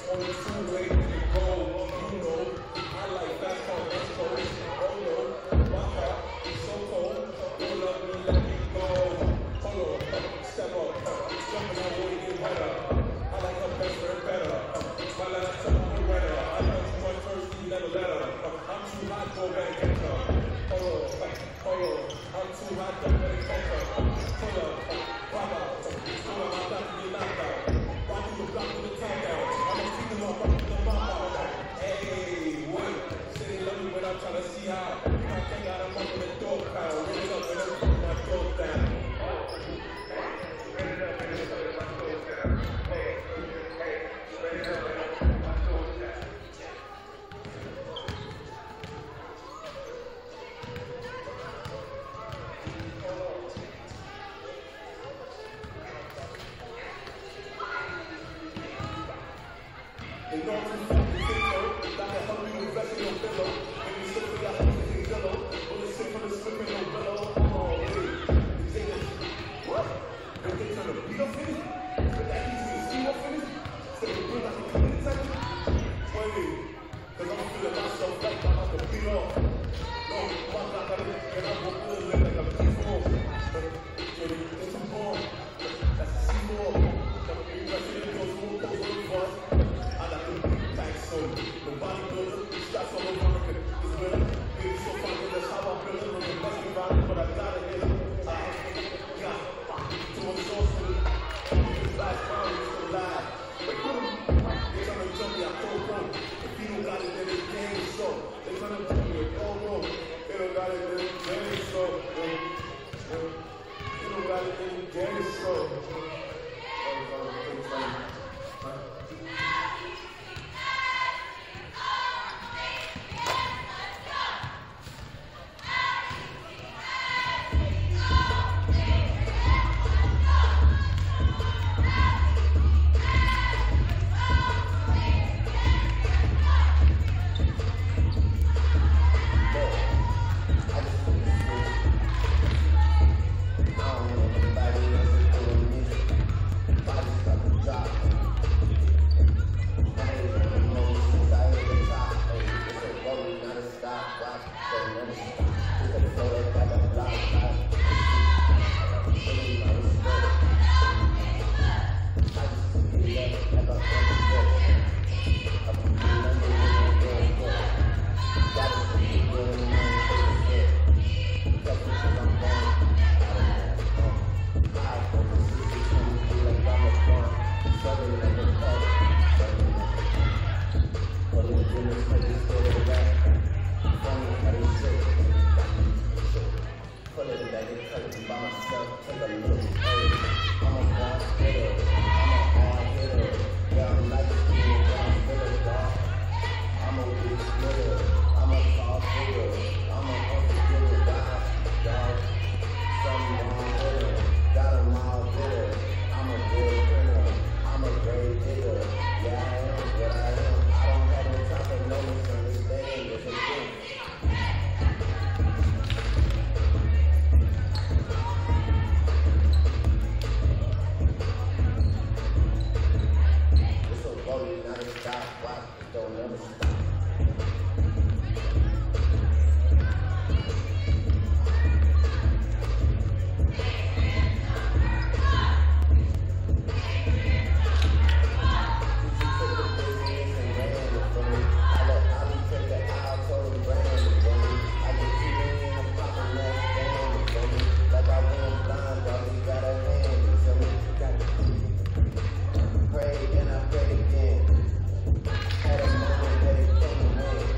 Had a moment that it came away.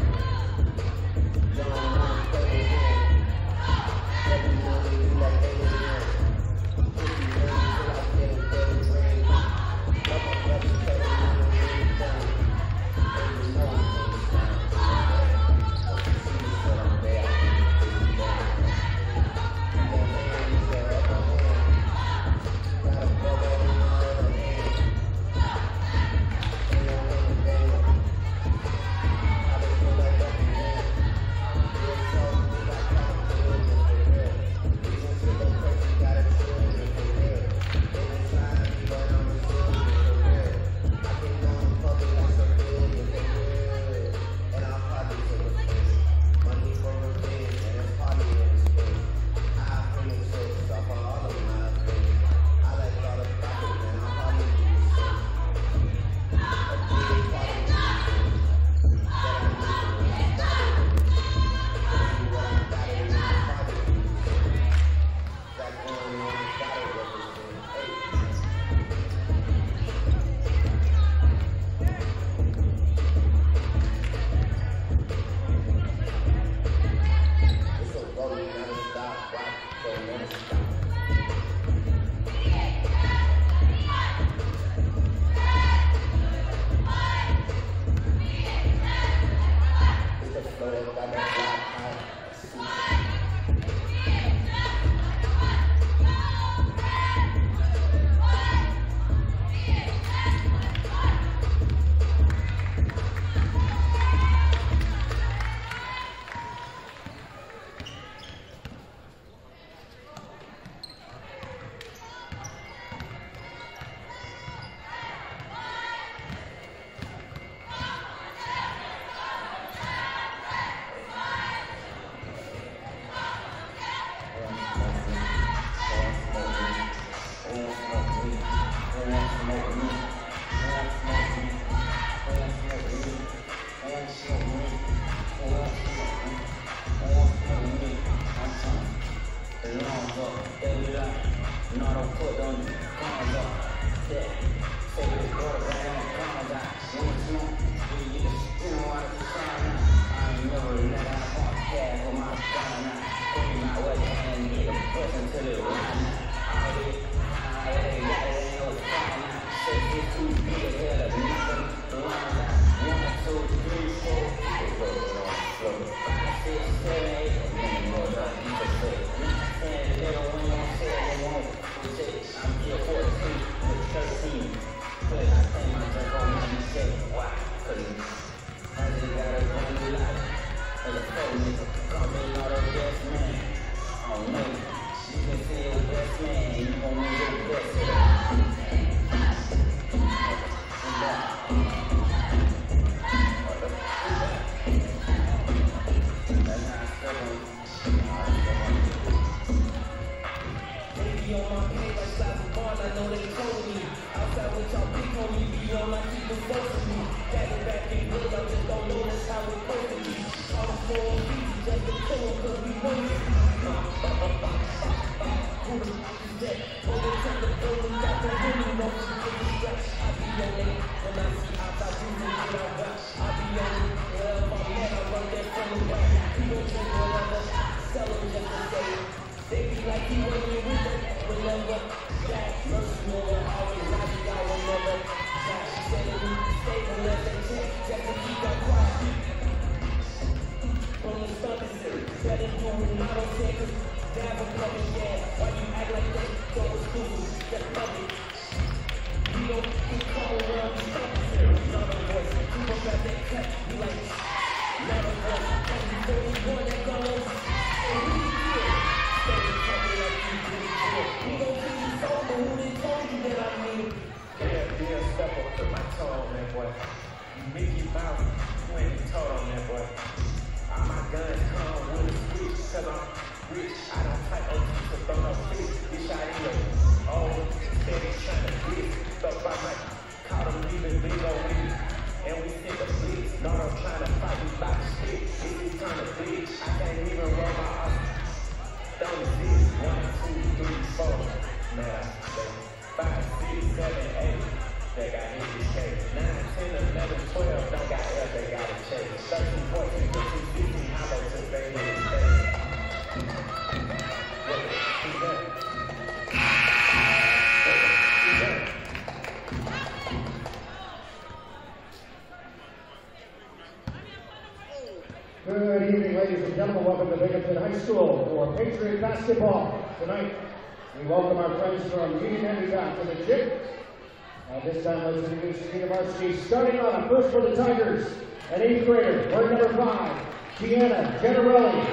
Good evening, ladies and gentlemen. Welcome to Binghamton High School for Patriot basketball. Tonight, we welcome our friends from Endicott to the chip. This time, let's introduce the senior varsity. Starting on first for the Tigers, an 8th grader, wearing number 5, Gianna Generelli.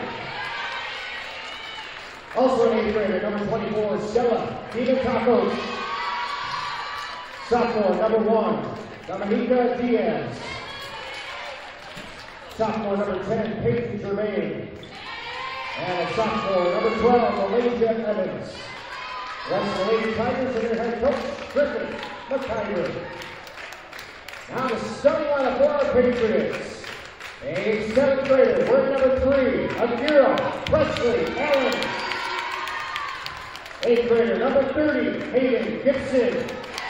Also an 8th grader, number 24, Stella Tacos. Sophomore, number 1, Dominica Diaz. Sophomore, number 10, Peyton Germain. And a sophomore, number 12, Malaysia Evans. That's the Lady Tigers and their head coach, Griffin McIver. Now the starting lineup for our Patriots. A 7th grader, wearing number 3, Akira Presley Allen. 8th grader, number 30, Hayden Gibson.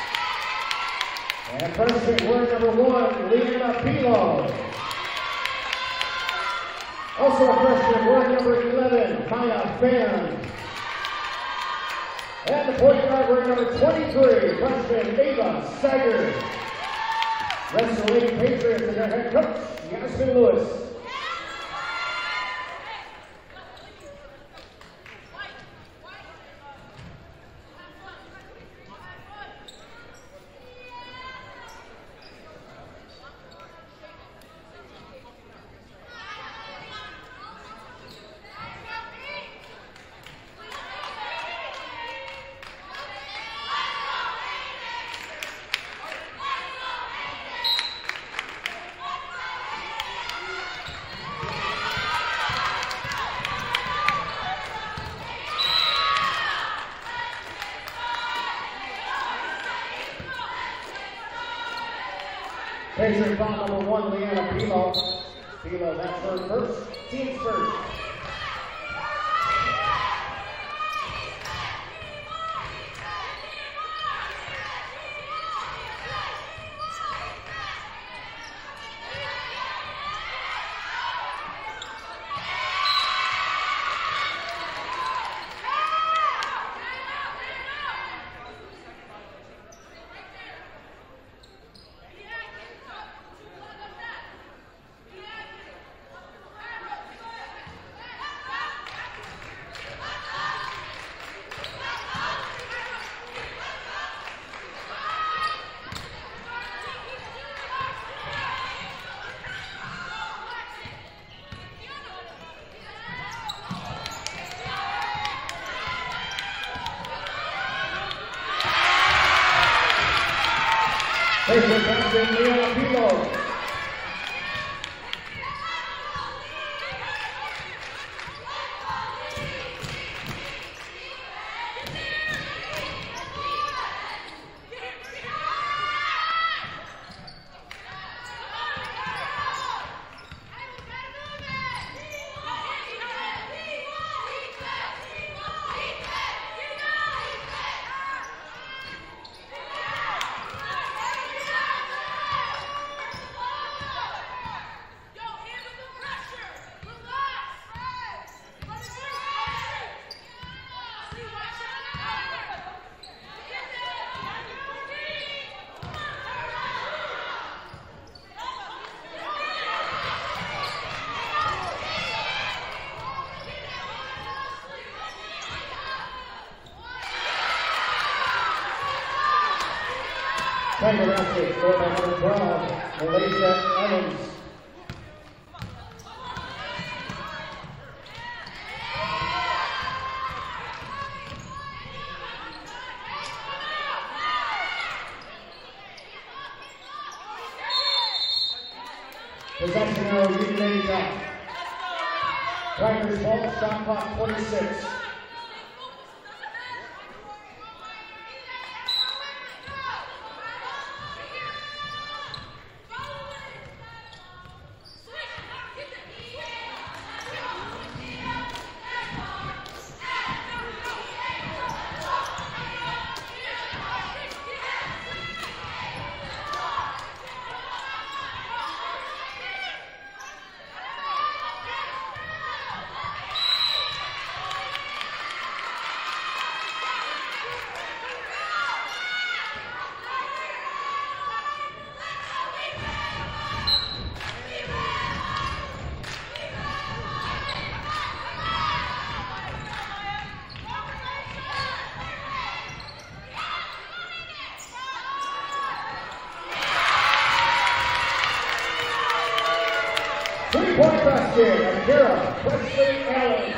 And freshman, wearing number 1, Leanna Pilo. Also a freshman, wearing number 11, Maya Fan. And the point guard, wearing number 23, freshman, Ava Sager. Rest of the Lady Patriots and their head coach, Yasmin Lewis. Patriot foul number 1, Leanna Pilo. Pilo, that's her first, team's first. Patriot captain Leanna Pilo. Tiger basket scored by number 12, Malaysia Evans. Possession arrow, Union Endicott. Tigers ball, shot clock 26. Three-point basket, Akira Presley Allen.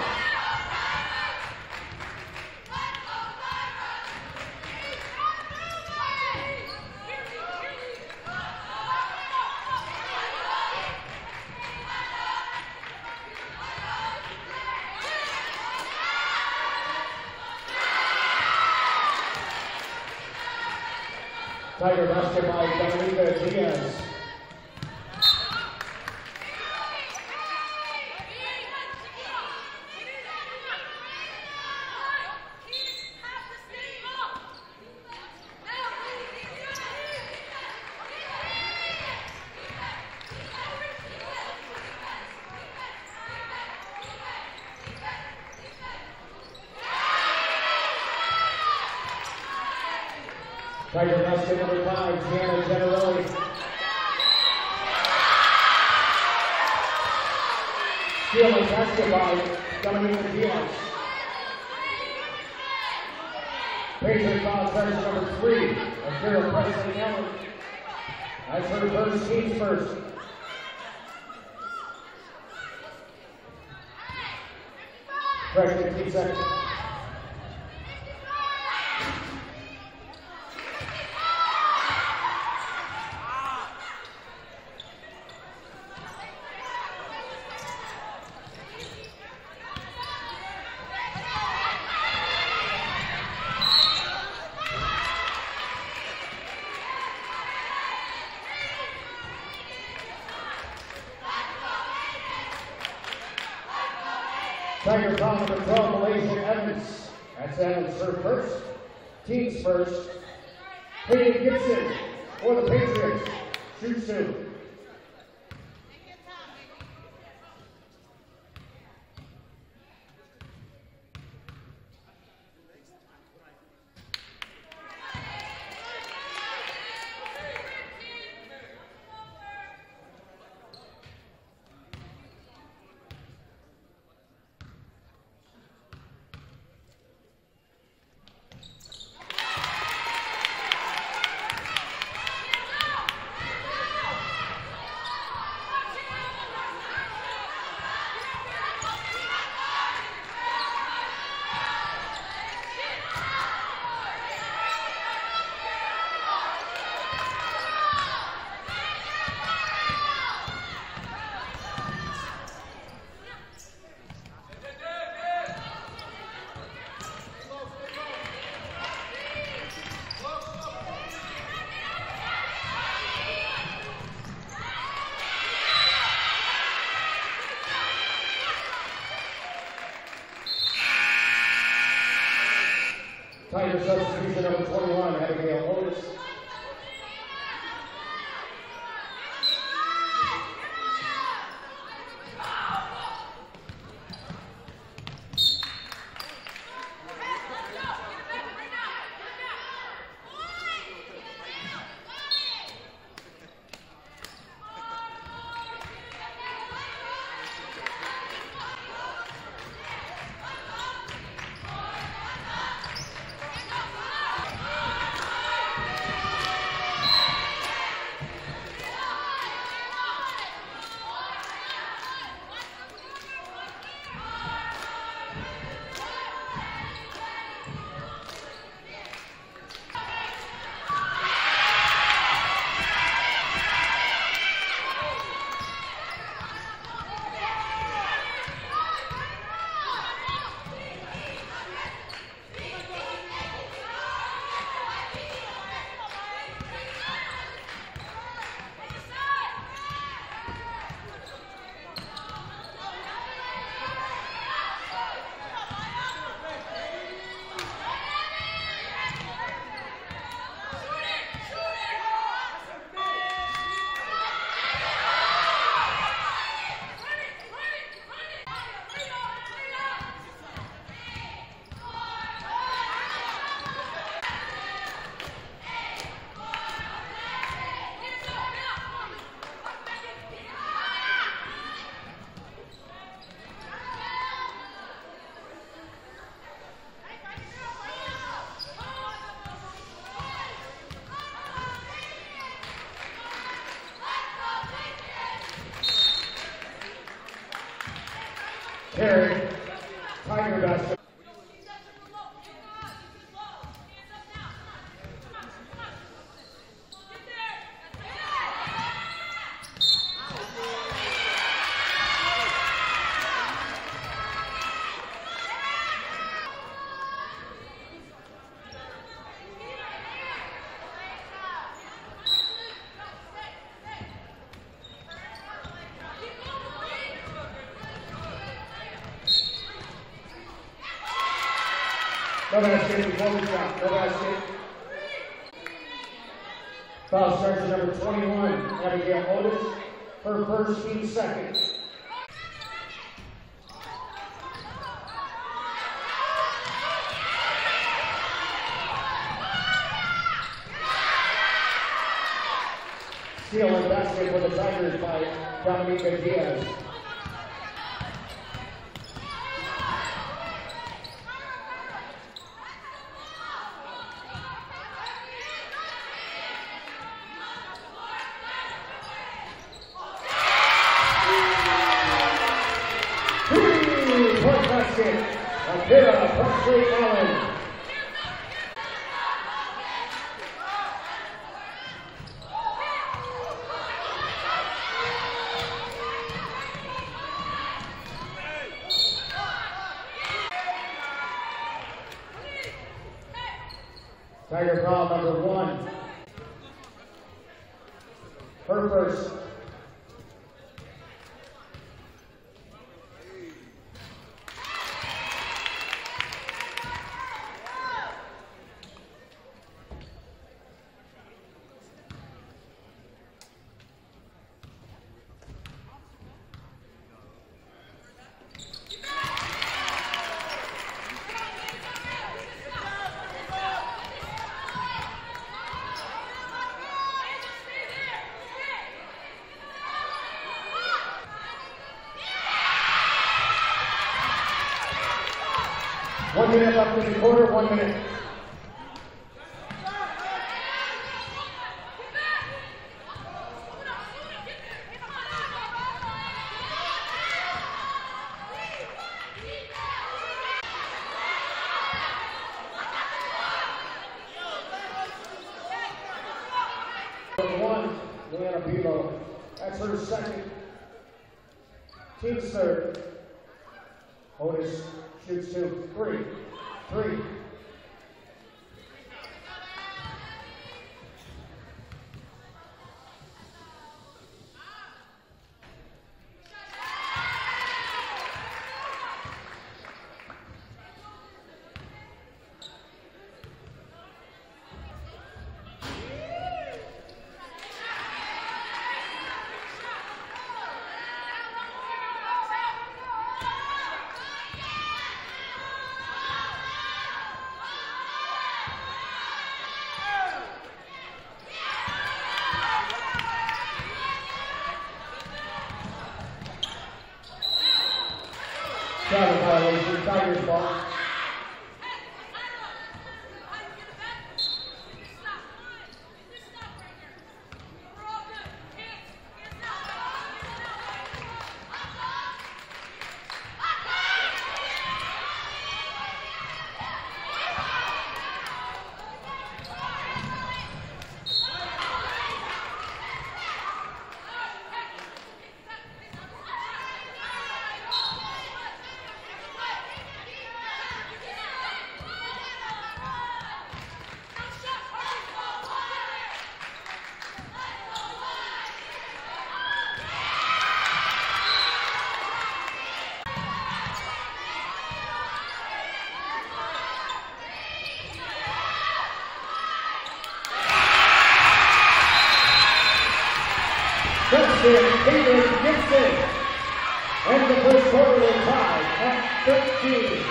Tiger basket by Dominica Diaz. Tiger basket number 5, Gianna Generelli. Steal and basket by Dominica Diaz. Patriot foul charge number 3, Akira Presley Allen. That's her first, team's first. Fresh 15 seconds. Tiger foul number 12, Malaysia Evans. That's Evans, her first. Team's first. Hayden Gibson for the Patriots. Shoot soon. Tiger substitution number 21, Abigail Otis. Terry, Tiger basket. No basket, before we shot, no basket. Foul starts at number 21, Abigail Otis, her first, team second. Steal and basket for the Tigers by Dominica Diaz. Tiger foul number 1. Her first. One minute left in the quarter, 1 minute. One, Leanna Bevo. That's her second. Team's third. Otis shoots 2, 3, 3. Travel violation, Tigers ball. David Gibson. And the first quarter will tie at 13.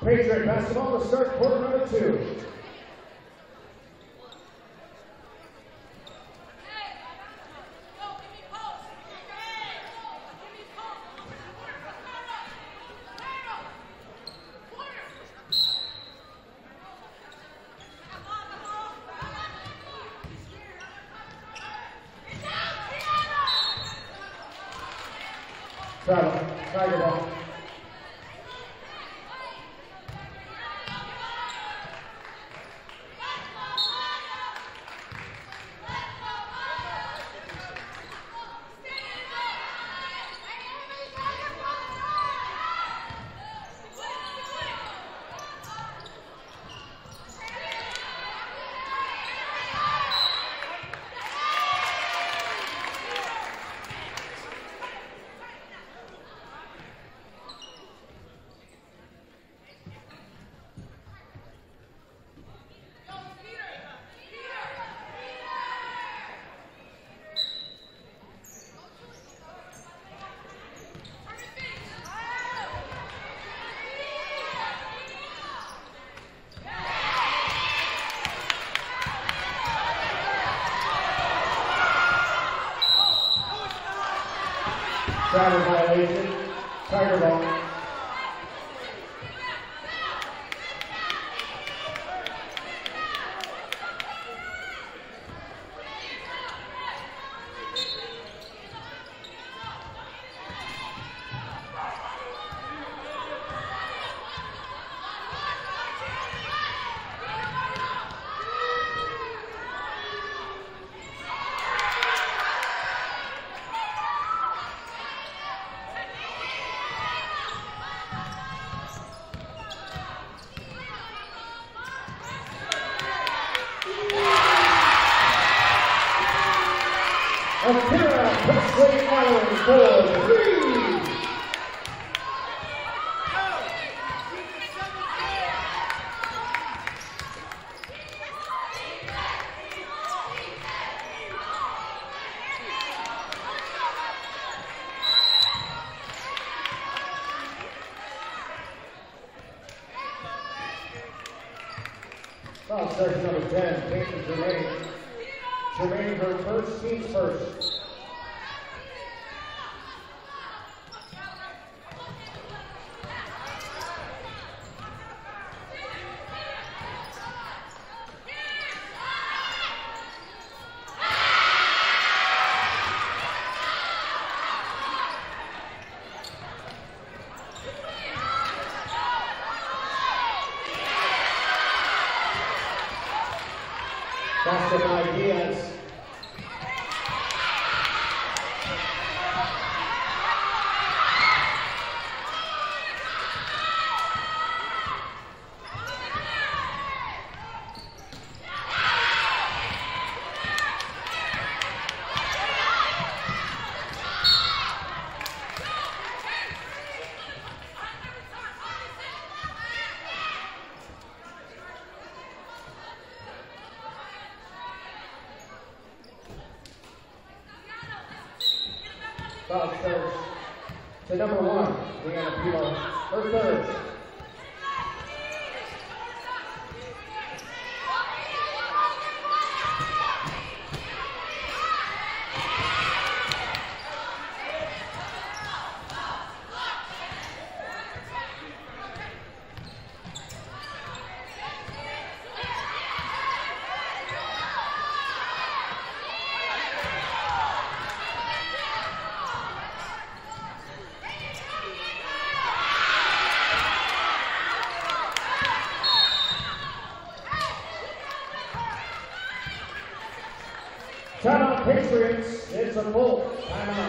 Patriot basketball to start quarter number 2. Travel, Tiger ball. Travel violation, Tiger ball. Foul section number 10, Peyton Germain. Germain, her first, team's first. Basket by Diaz. Foul starts to number 1, Leanna Pilo, her third. Timeout Patriots, it's a full timeout.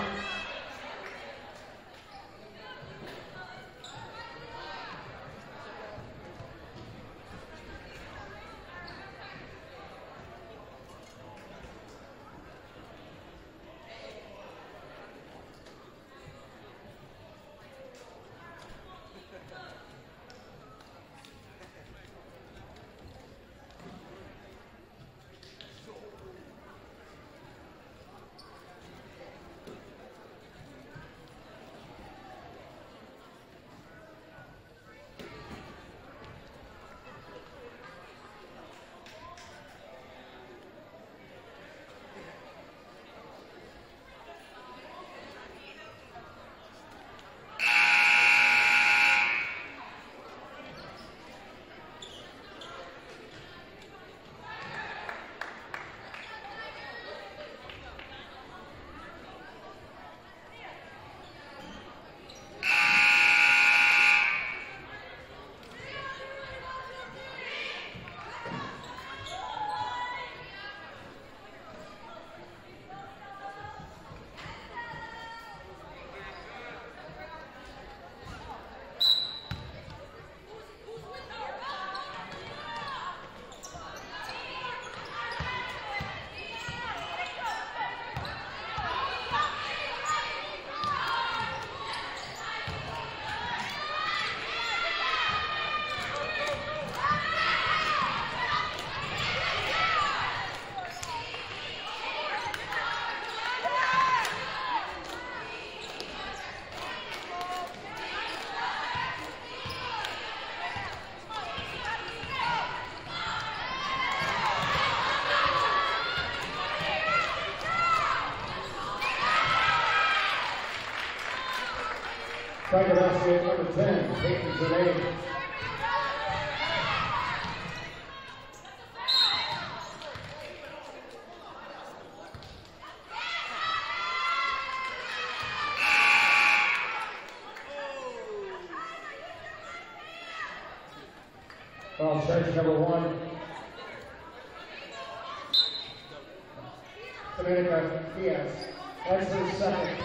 Tiger basket number 10, Peyton Germain. Foul charge number 1. Endicott Diaz. That's his second.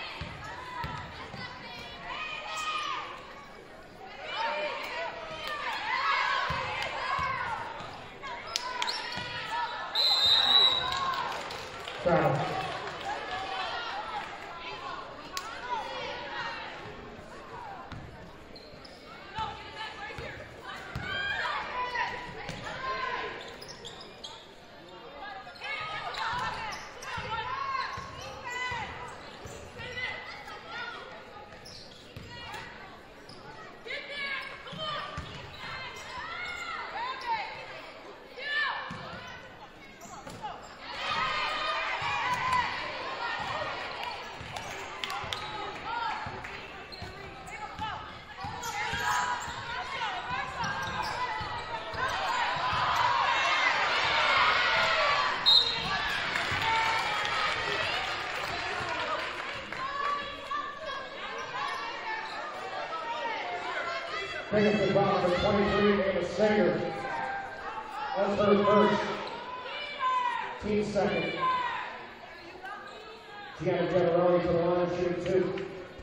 Foul. Binghamton foul number 23, Ava Sager. That's her first. Team second. Gianna Generali to the line, shooting 2.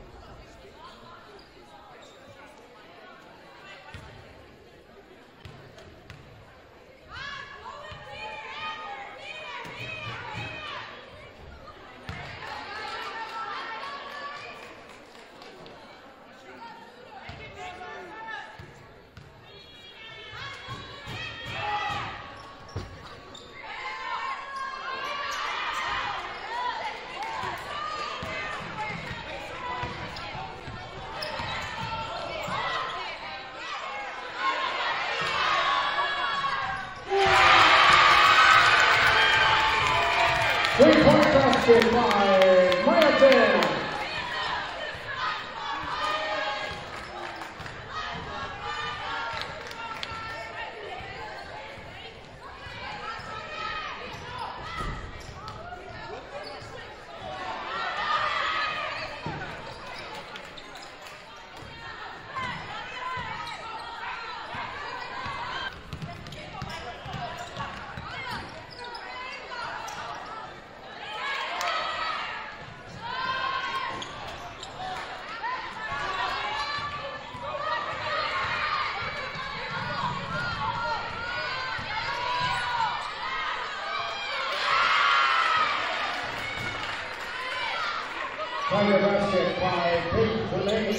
Three-point basket by Binghamton. Tiger basket by Peyton Germain.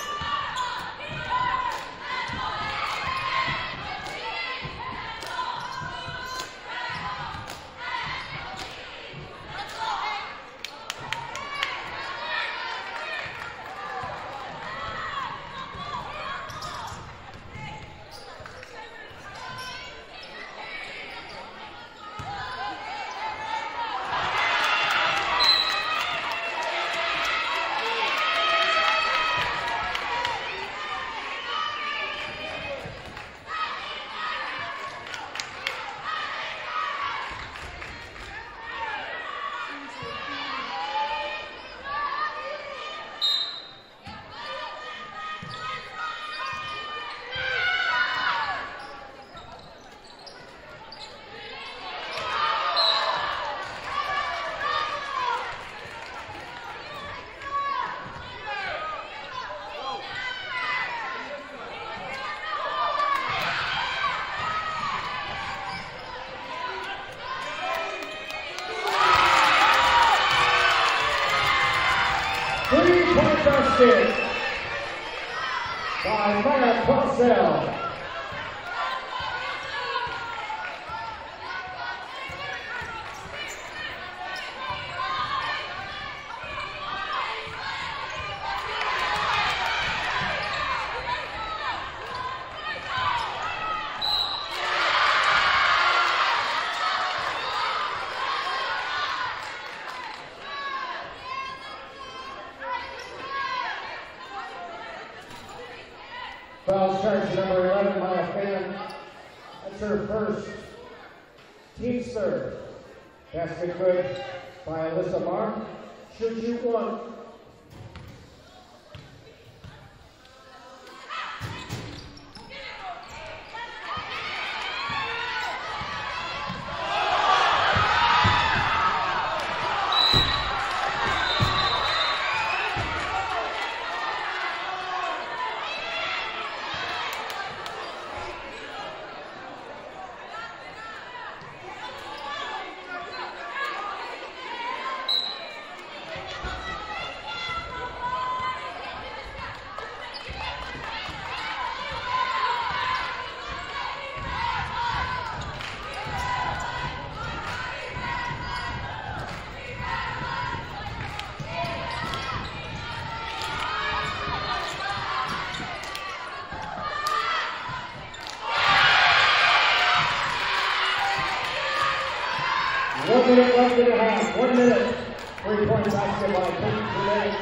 Three-point basket by Maya Parcell. Foul charge number 11 by a fan. That's her first. Team serve. Basket good by Alyssa Marr. Should shoot one. Left in the half. 1 minute. 3-point basket by Peyton Tremaine.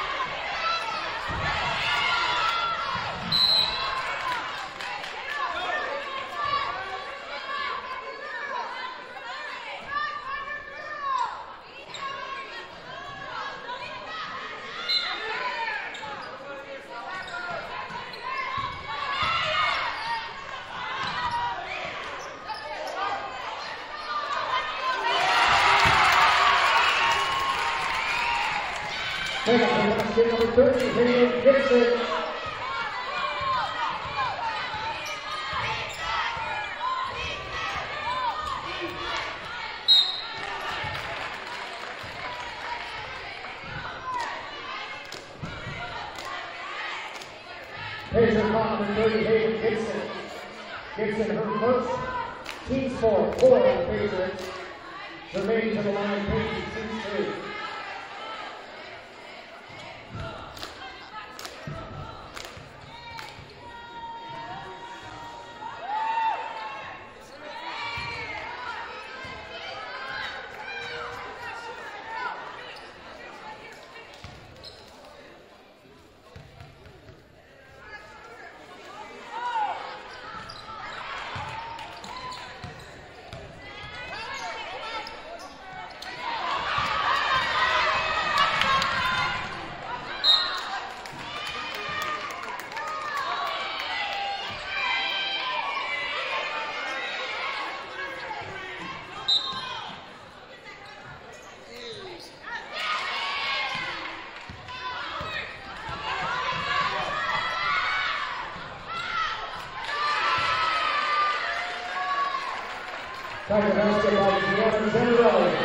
Basket number 30, Hayden Gibson. Pacer foul number 30, Hayden Gibson. Gibson, her first. Team score, 4 on the Patriots. Tremaine to the line, Peyton shoots 3. Tiger basket by Gianna Generelli.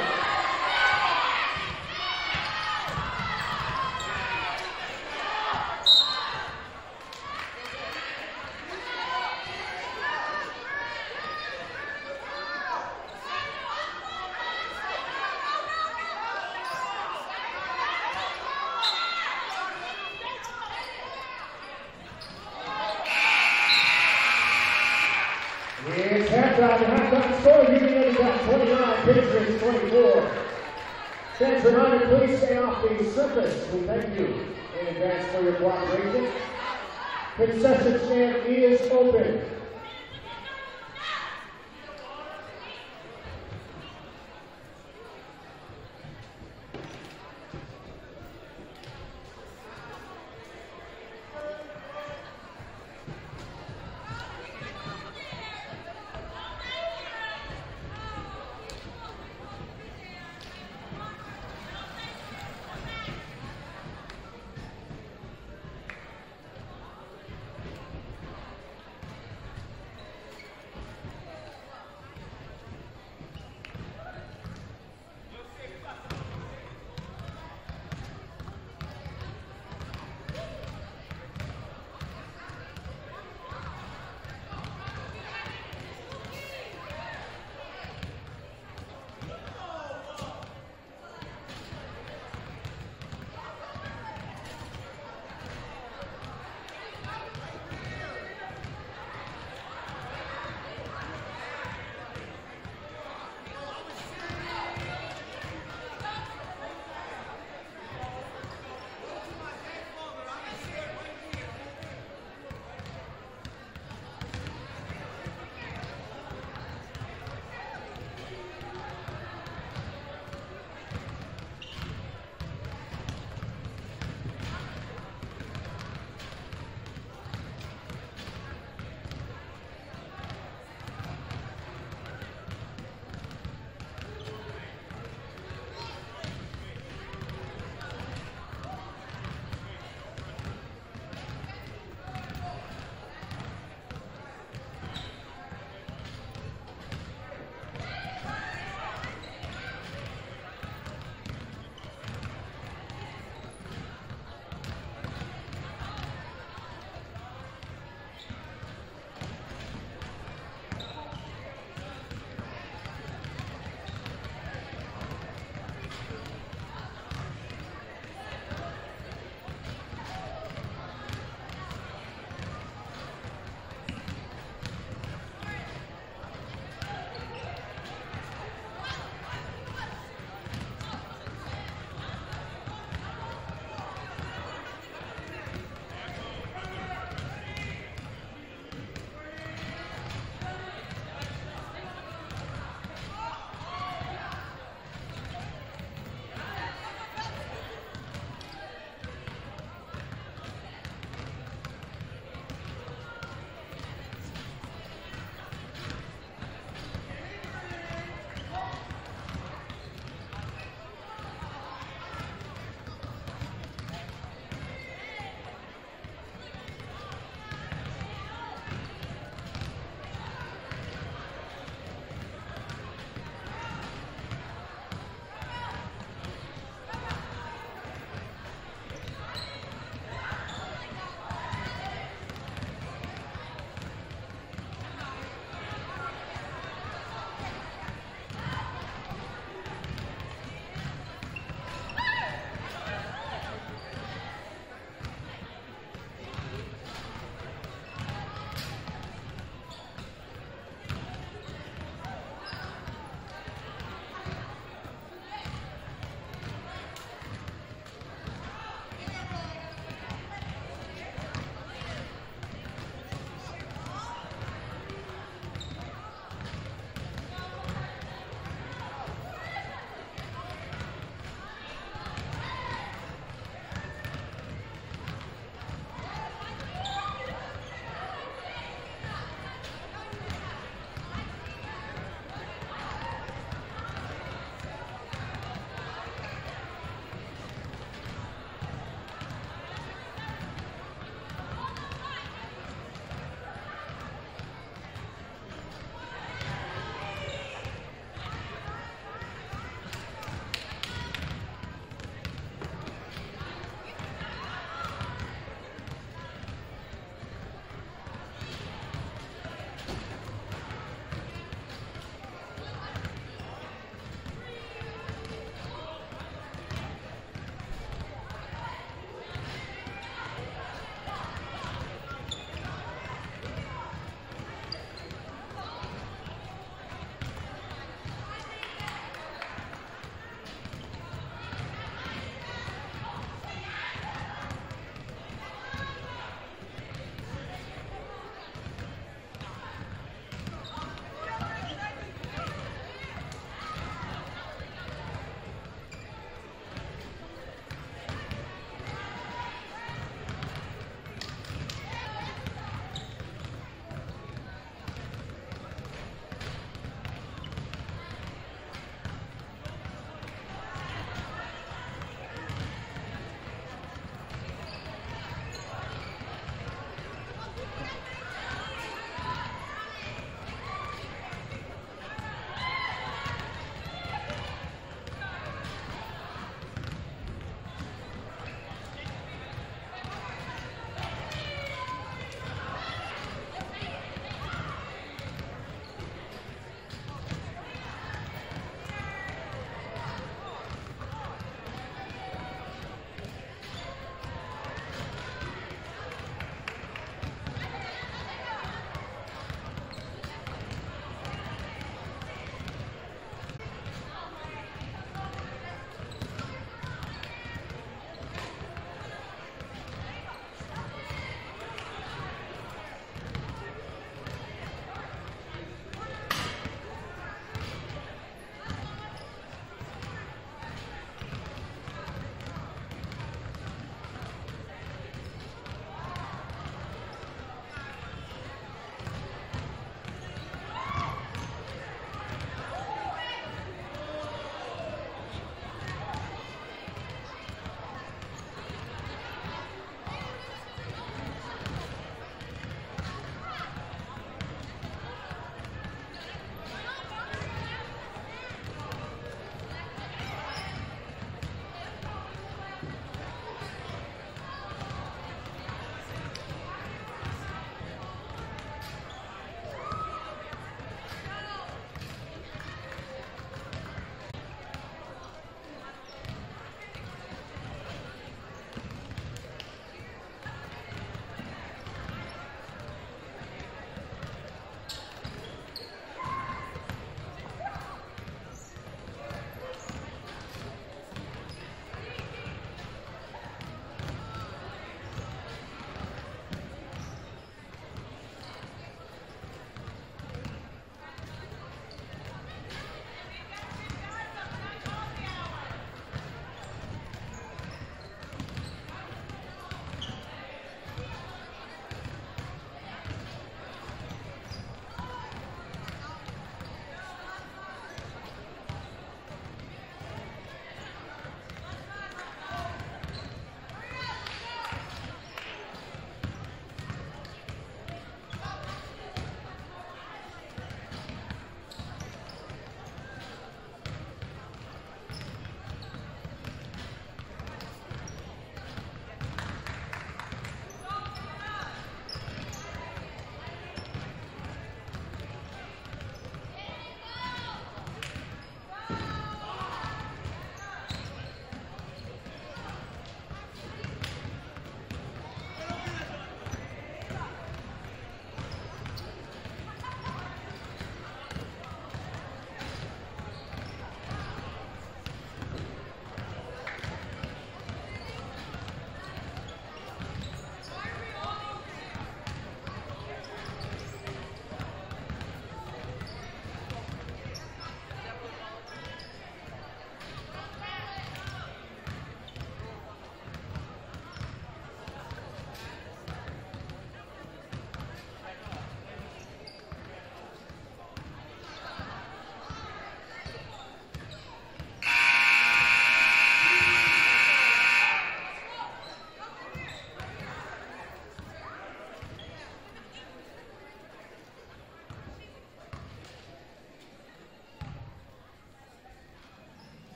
It's halftime score, leading Endicott 29, Patriots 24. Fans reminded, please stay off the surface. We thank you in advance for your cooperation. Concession stand is open.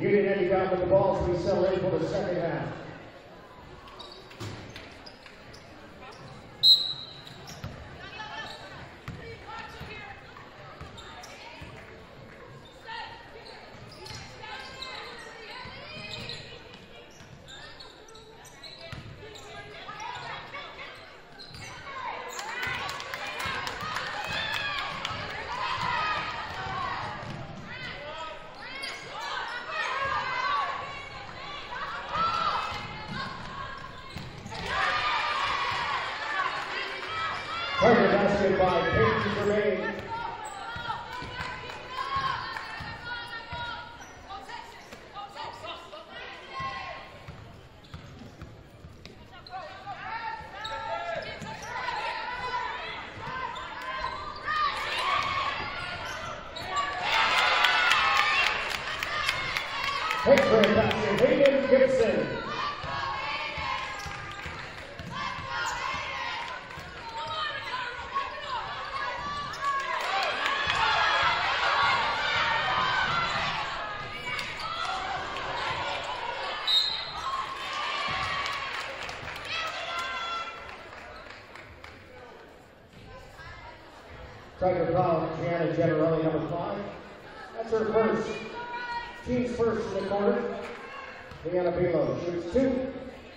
defeated Endicott with the ball as we settle in for the second half. Tiger basket by Peyton Tremaine. Peyton basket, Hayden Gibson. Tiger foul, Gianna Generelli, number 5. That's her first. Team's first in the corner. Deanna Bilo shoots 2.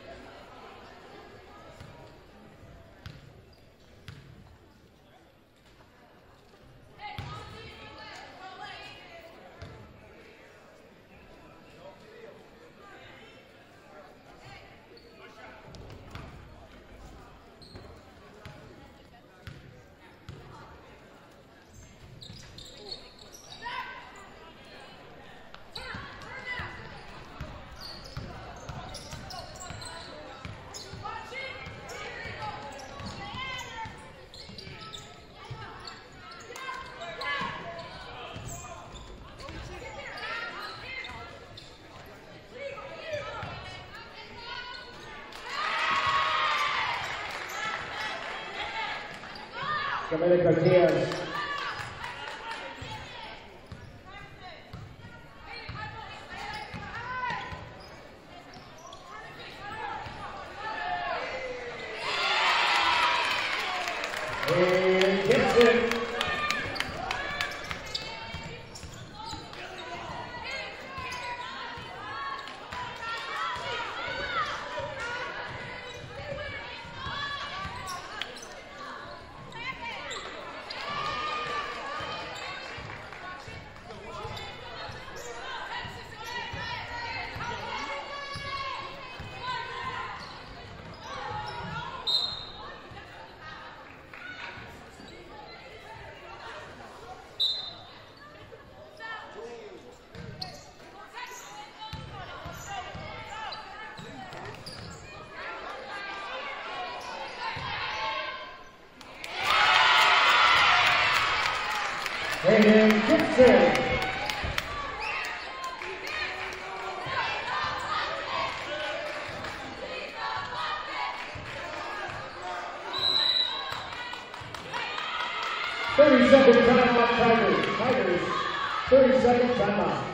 Dominica Diaz. And gets it. And Gibson. Thirty-second timeout, Tigers. Tigers, 30-second timeout.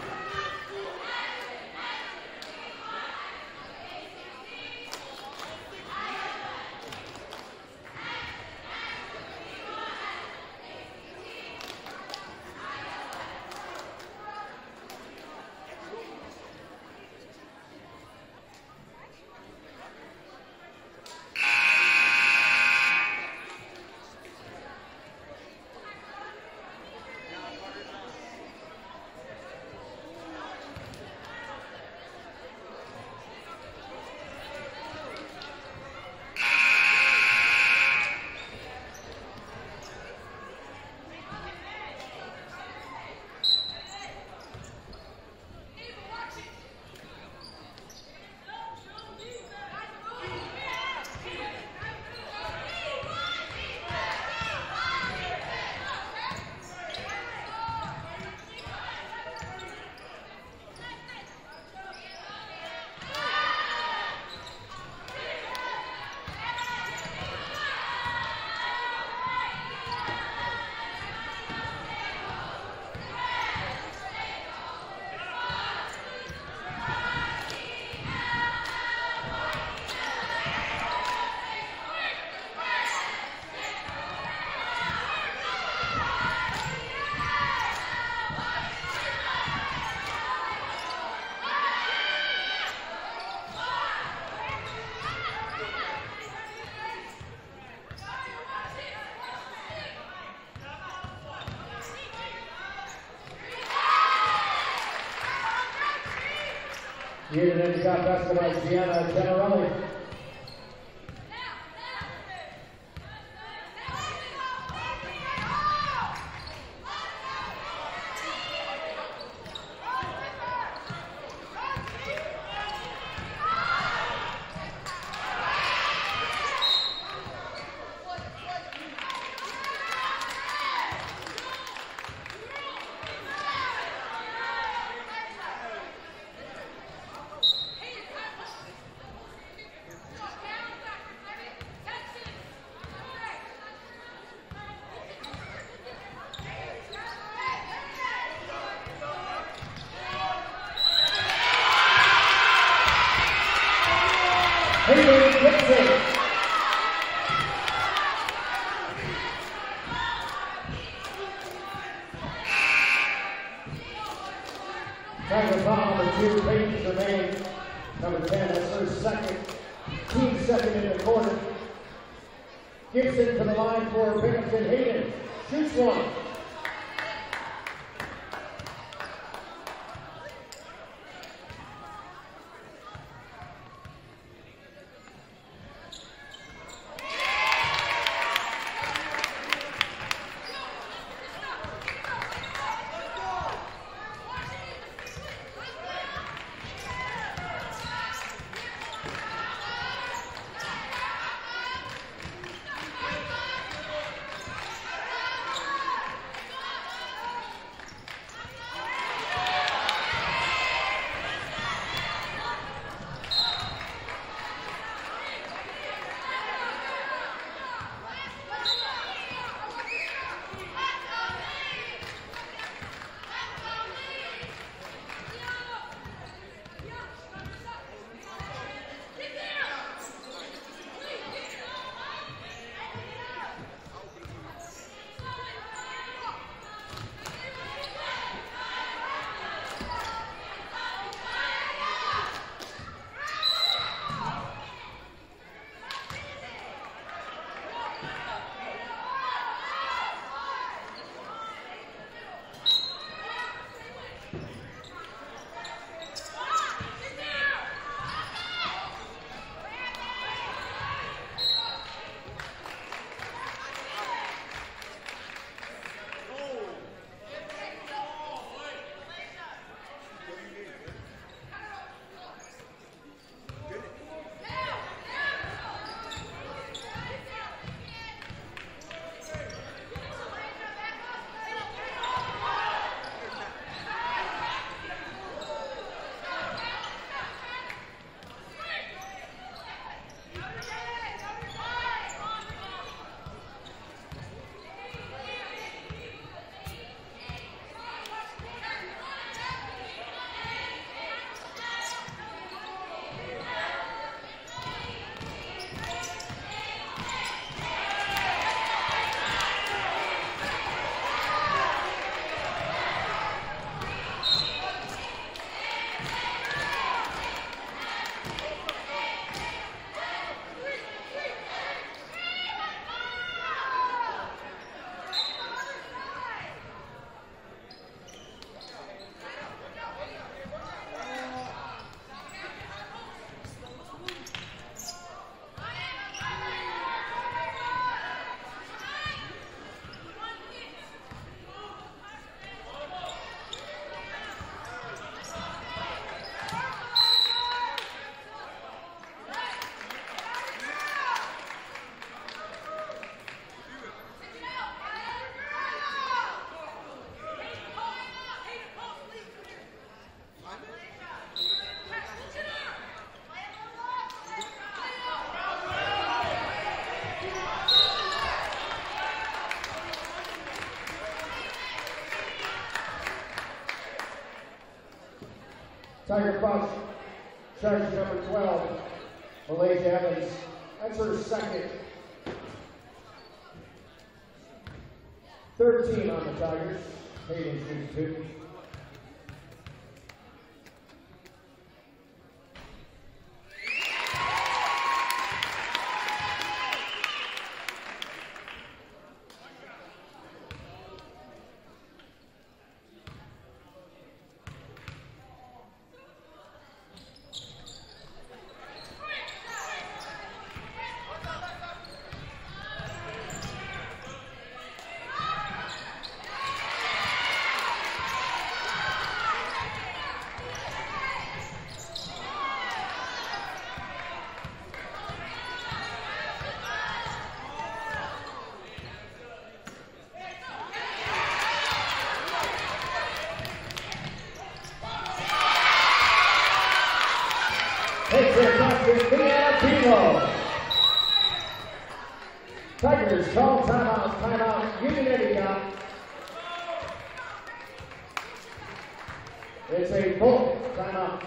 Here in Endicott basketball, Gianna Generelli. Tiger foul number 2, Peyton Germain. Number 10, that's her second. Team second in the corner. Gibson to the line for Binghamton. Hayden shoots one. Tiger Fox, charge number 12, Malaysia Evans. That's her second. 13 on the Tigers. Hayden shoots 2. Takes it across the Binghamton. Tigers call timeout, timeout, Union Endicott. It's a full timeout.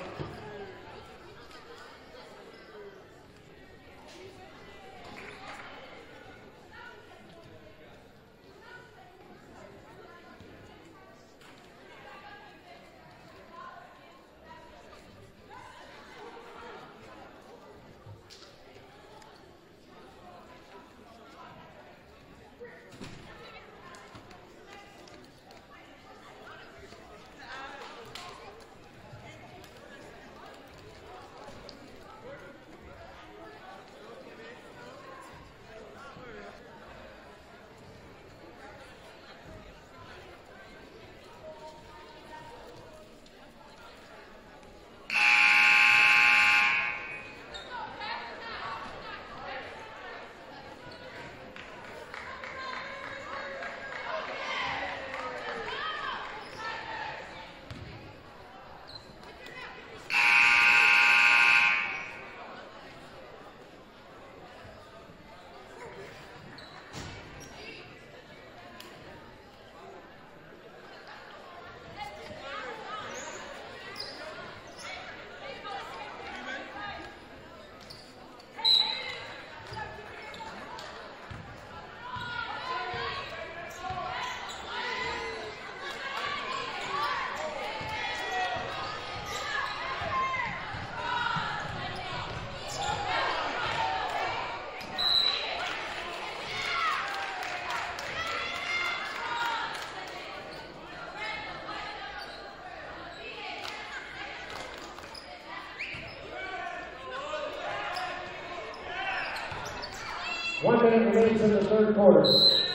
One minute remains in the third quarter.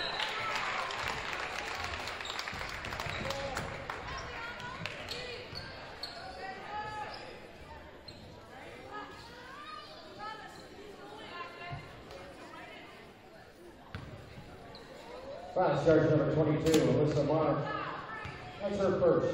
Foul charge number 22, Alyssa Mark. That's her first.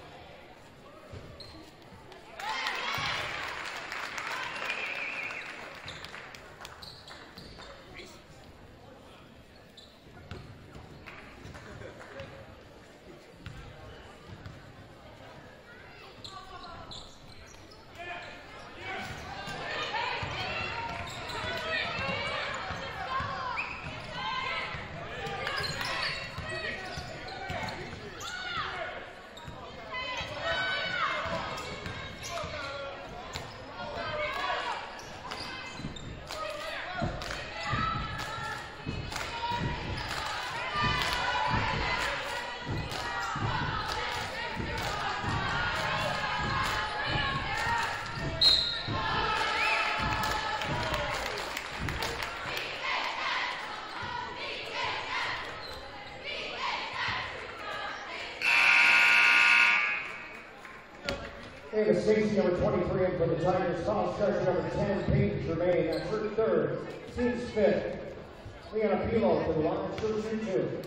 Davis Stacy, number 23, in for the Tigers. Foul charge number 10, Peyton Germain. That's her third. Team's fifth. Leanna Pilo to the line. She'll shoot two.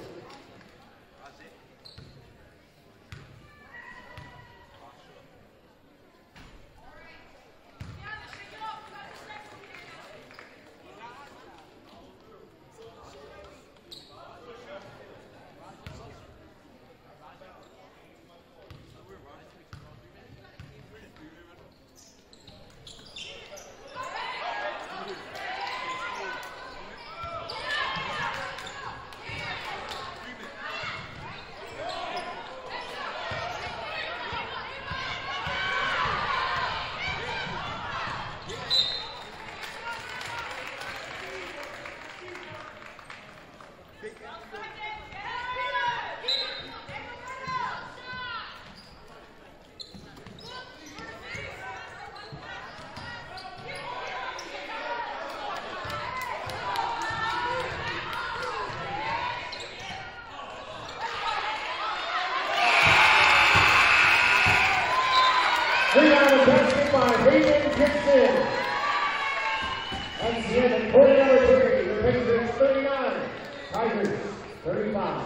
Rebound basket by Hayden Gibson. That's the end of quarter number 3. The Patriots 39, Tigers 35.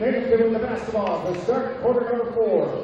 Binghamton with the basketball to start quarter number 4.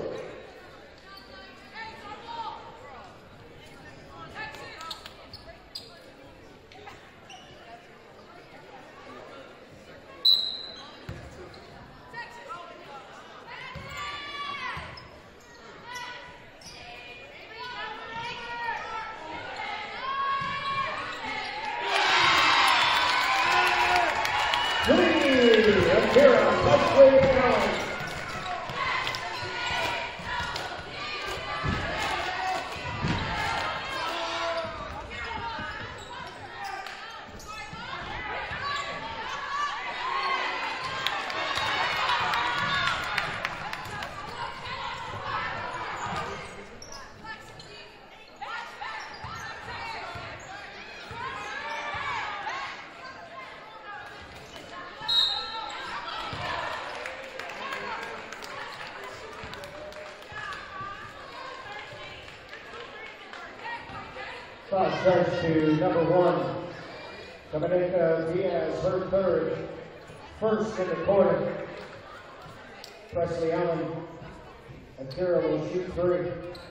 Foul starts to number 1. Dominica Diaz, her third. First in the quarter. Presley Allen. Akira will shoot 3.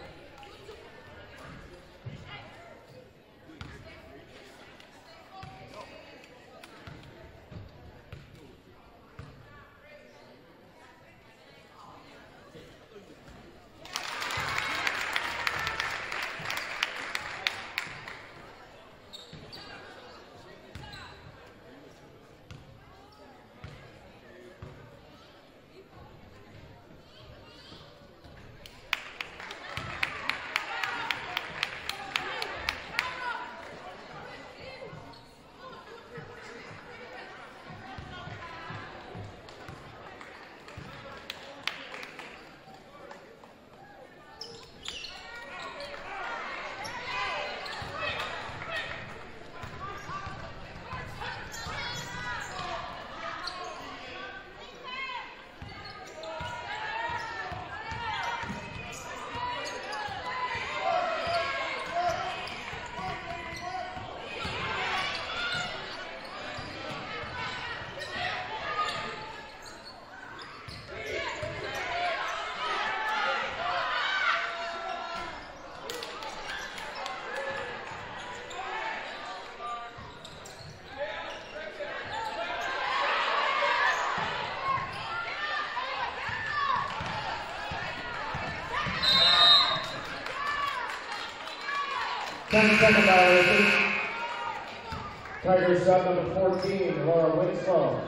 Second violation. Tigers sub number 14, Laura Winslow.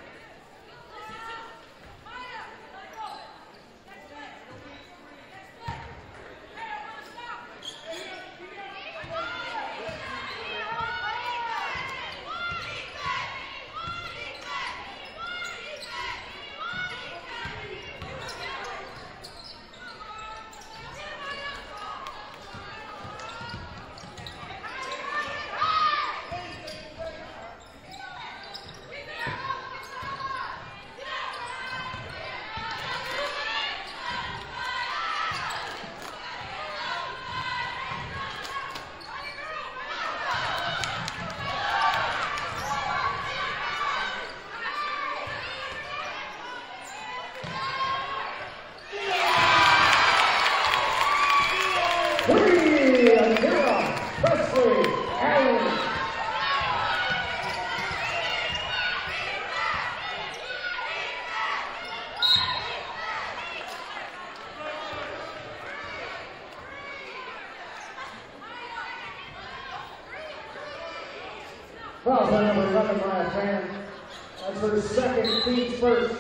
Foul by number 11, Maya Tan. That's her second, team's first.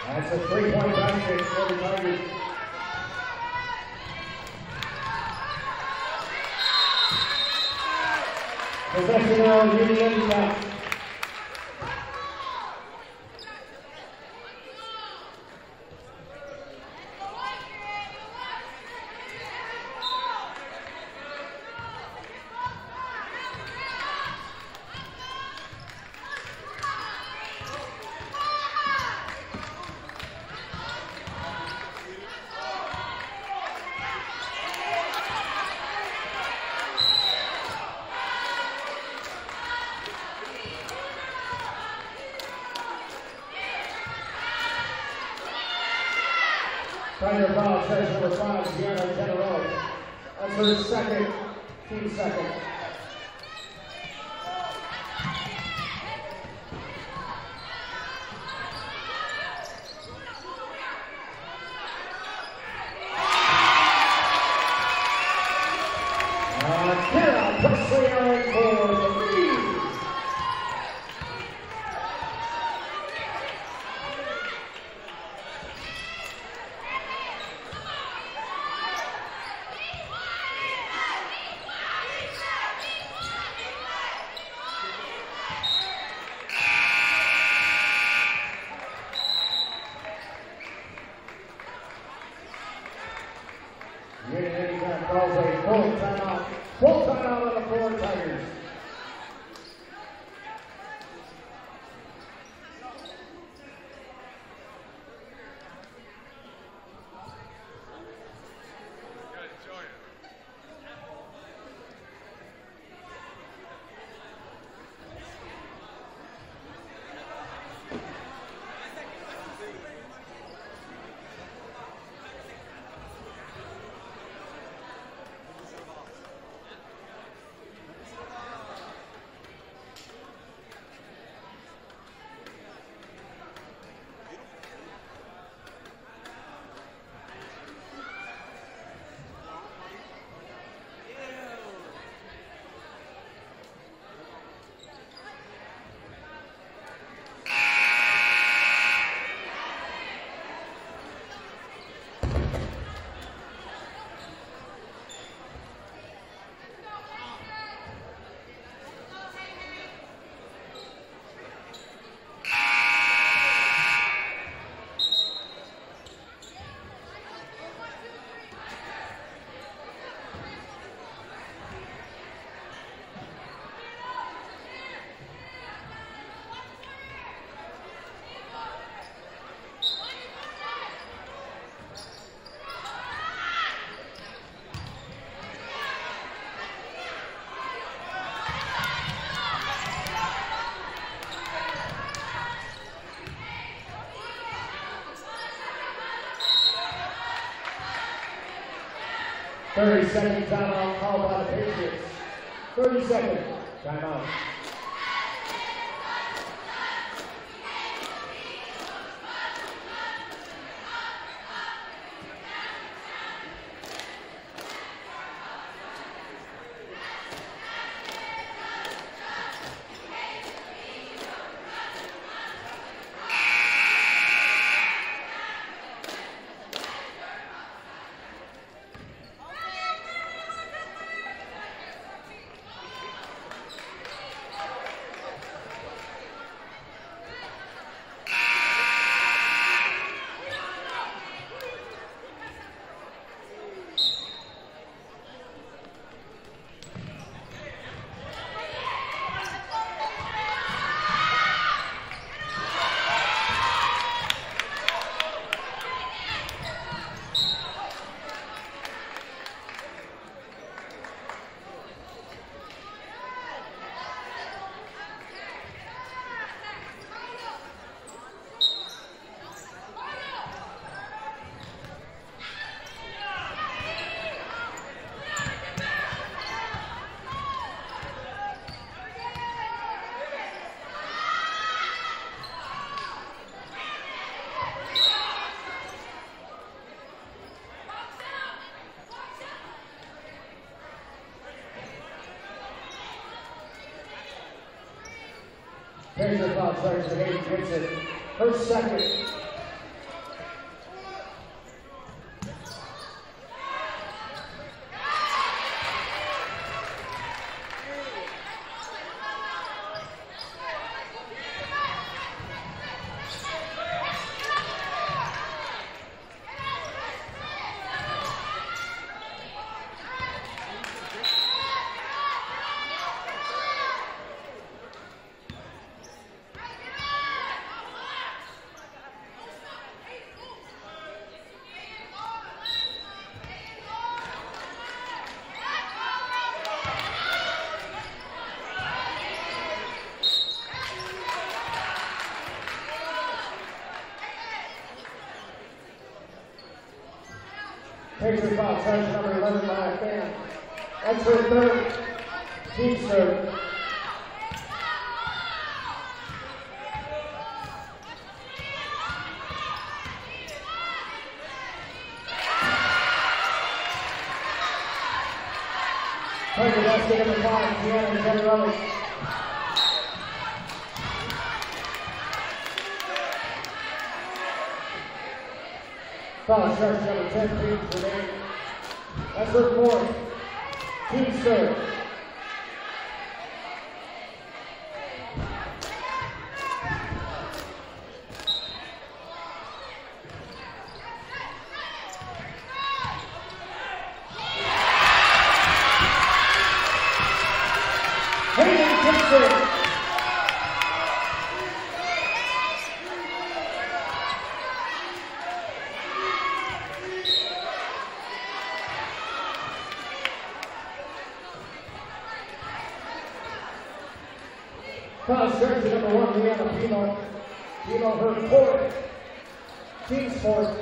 That's a 3-point basket for the Tigers. Possession now, Union Endicott. Tiger foul, says number 5, Gianna General. That's her second, team second. Kira Presley Allen for the lead. Union Endicott calls a full timeout. Full timeout on the floor, Tigers. Thirty-second timeout called by the Patriots. 30-second timeout. Patriot foul charge to Hayden Gibson. Her second. Pacer foul, charge number 11 by a fan. That's her third. Team serve. Tiger basket number 5, Gianna Generelli. Foul charge number 10, teams remain. That's her fourth. Team serve. Foul jersey number 1, Leanna Pino. Pino, her fourth. Team's fourth.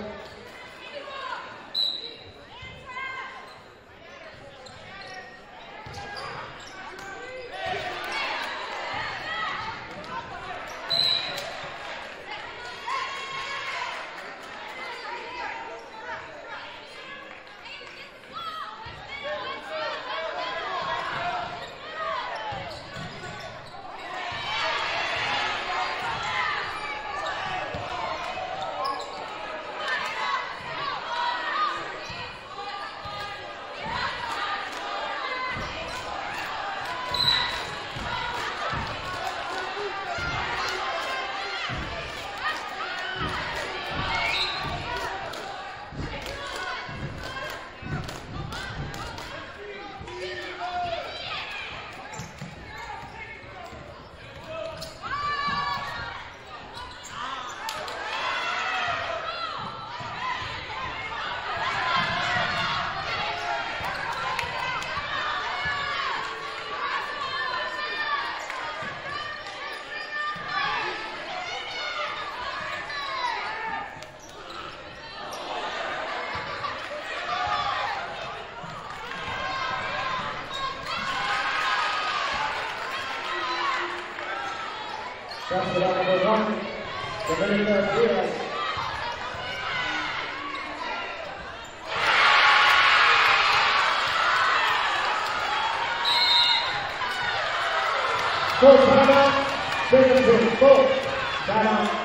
That's without number 1, Dominica Diaz. Full timeout, Binghamton, full timeout.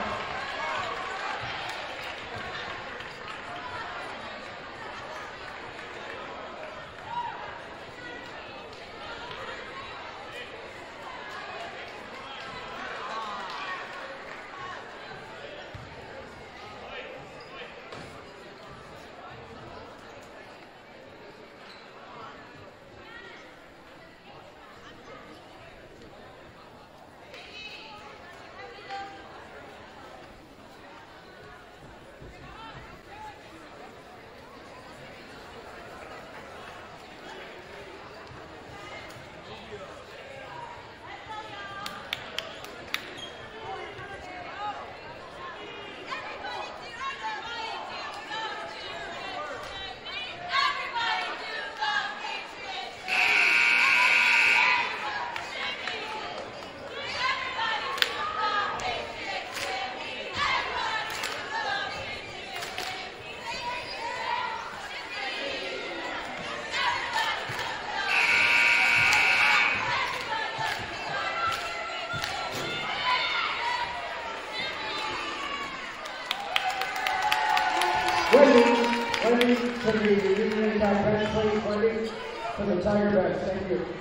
Wendy, to the Union bench, please, Wendy, for the Tiger bench. Thank you.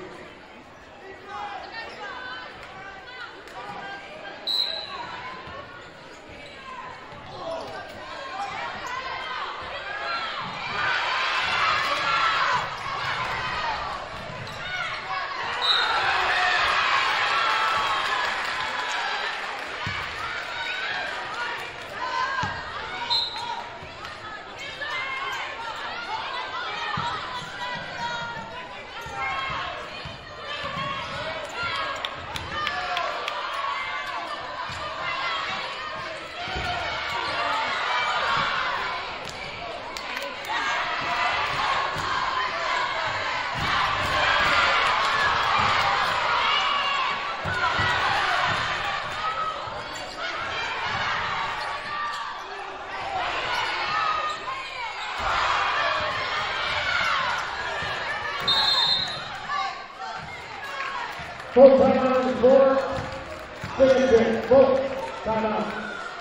Full timeout for Binghamton. Full timeout.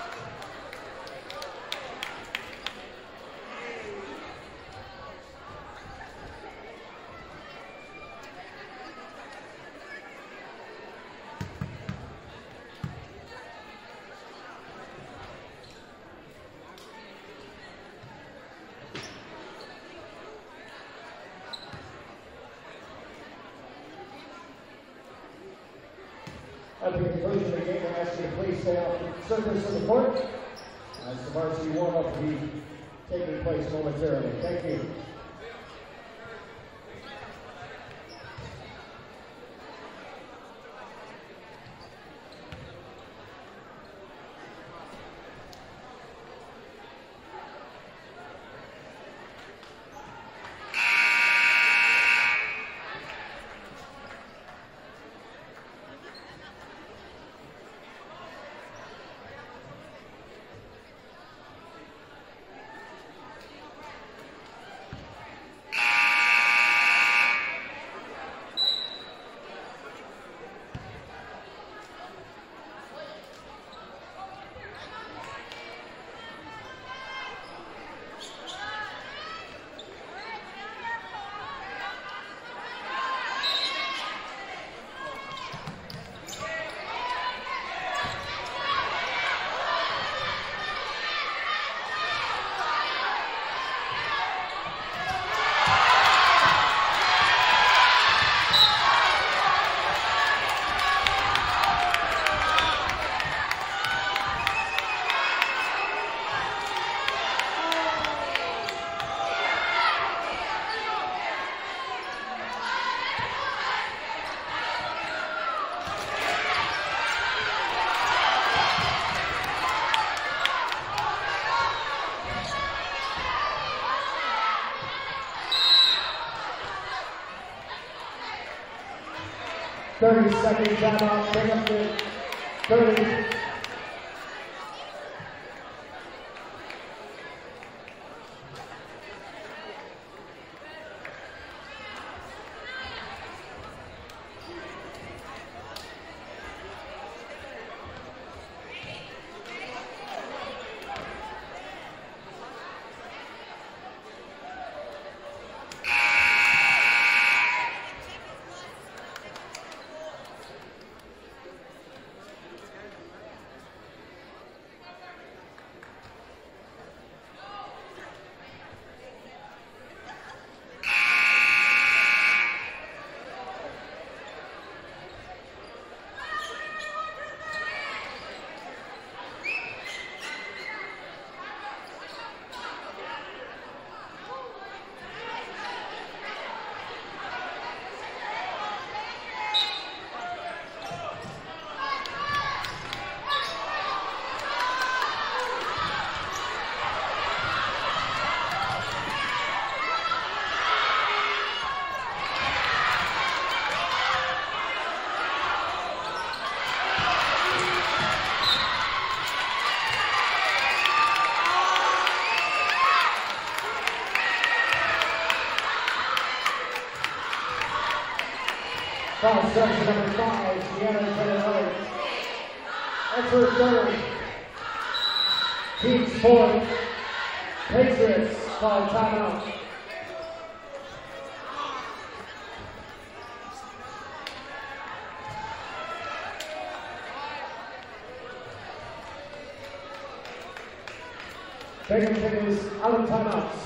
At the conclusion of the game, I ask you to please stay off the surface of the court as the varsity warm-up will be taking place momentarily. Thank you. Second timeout, Binghamton, 30. Foul section number 5, Deanna Taylor. That's her third. Team's point. Patriots call timeout. Binghamton is out of timeouts.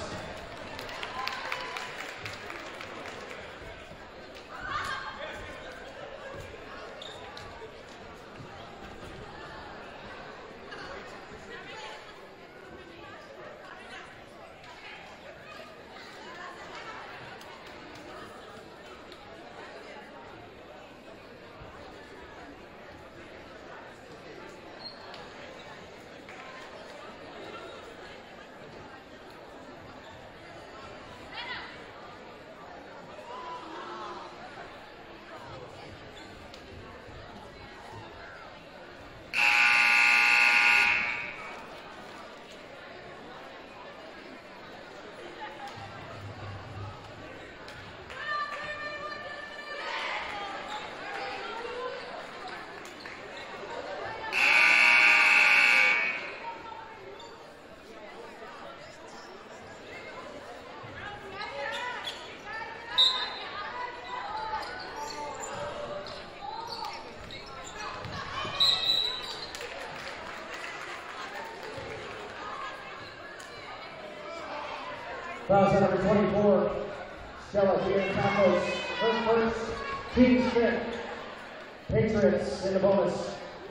Foul number 24, Stella Giancapos. Her first, team strip. Patriots in the bonus.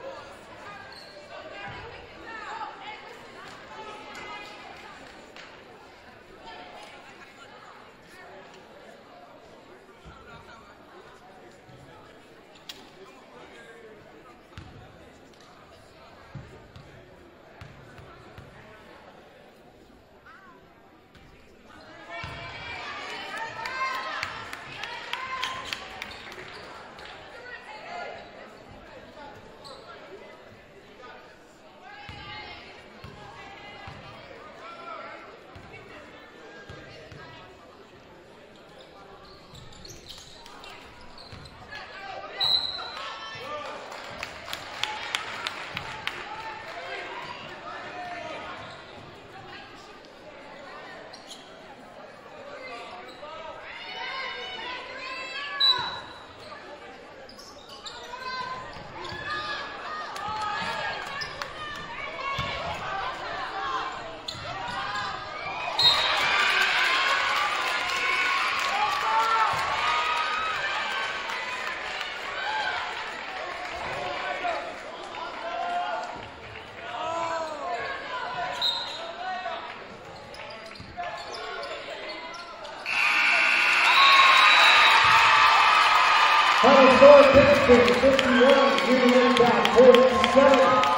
Final score, Binghamton 51, Endicott 47.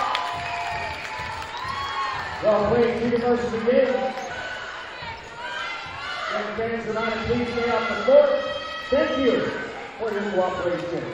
Well played, Junior versus again. Young fans United, please stay off the court. Thank you for your cooperation.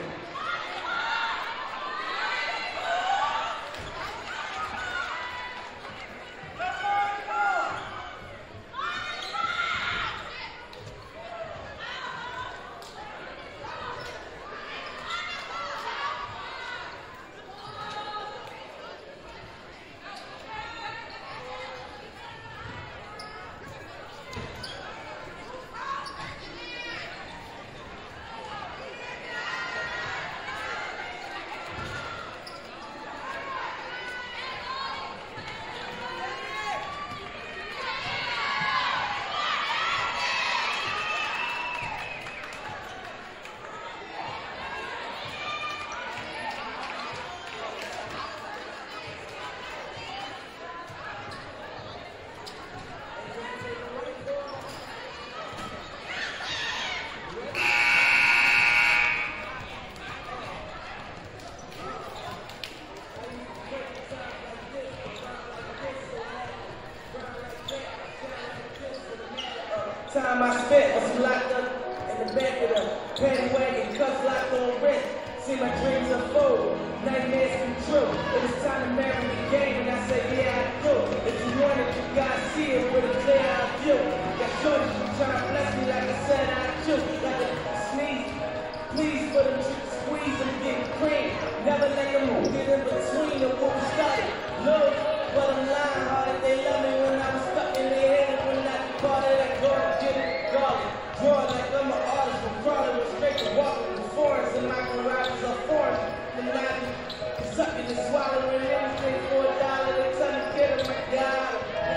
Time I spent was locked up in the back of the paddy wagon, cuffs locked on wrist. See my dreams unfold, nightmares come true. It was time to marry the game, and I said, yeah, I do. If you want it, you gotta see it with a clear eye view. Got shorty, you trying to bless me like I said I do. Like a sneeze, please for them to squeeze and get cream. Never let them get in between of what we started. Look, but I'm lying hard. They love me when I was stuck in their head. And when I departed, I go and get it, garlic. Draw like I'm an artist, but crawling was straight to walking the forest. And my garage is a forest. And I be sucking and swallowing anything for $1. They tell me, get it, my God.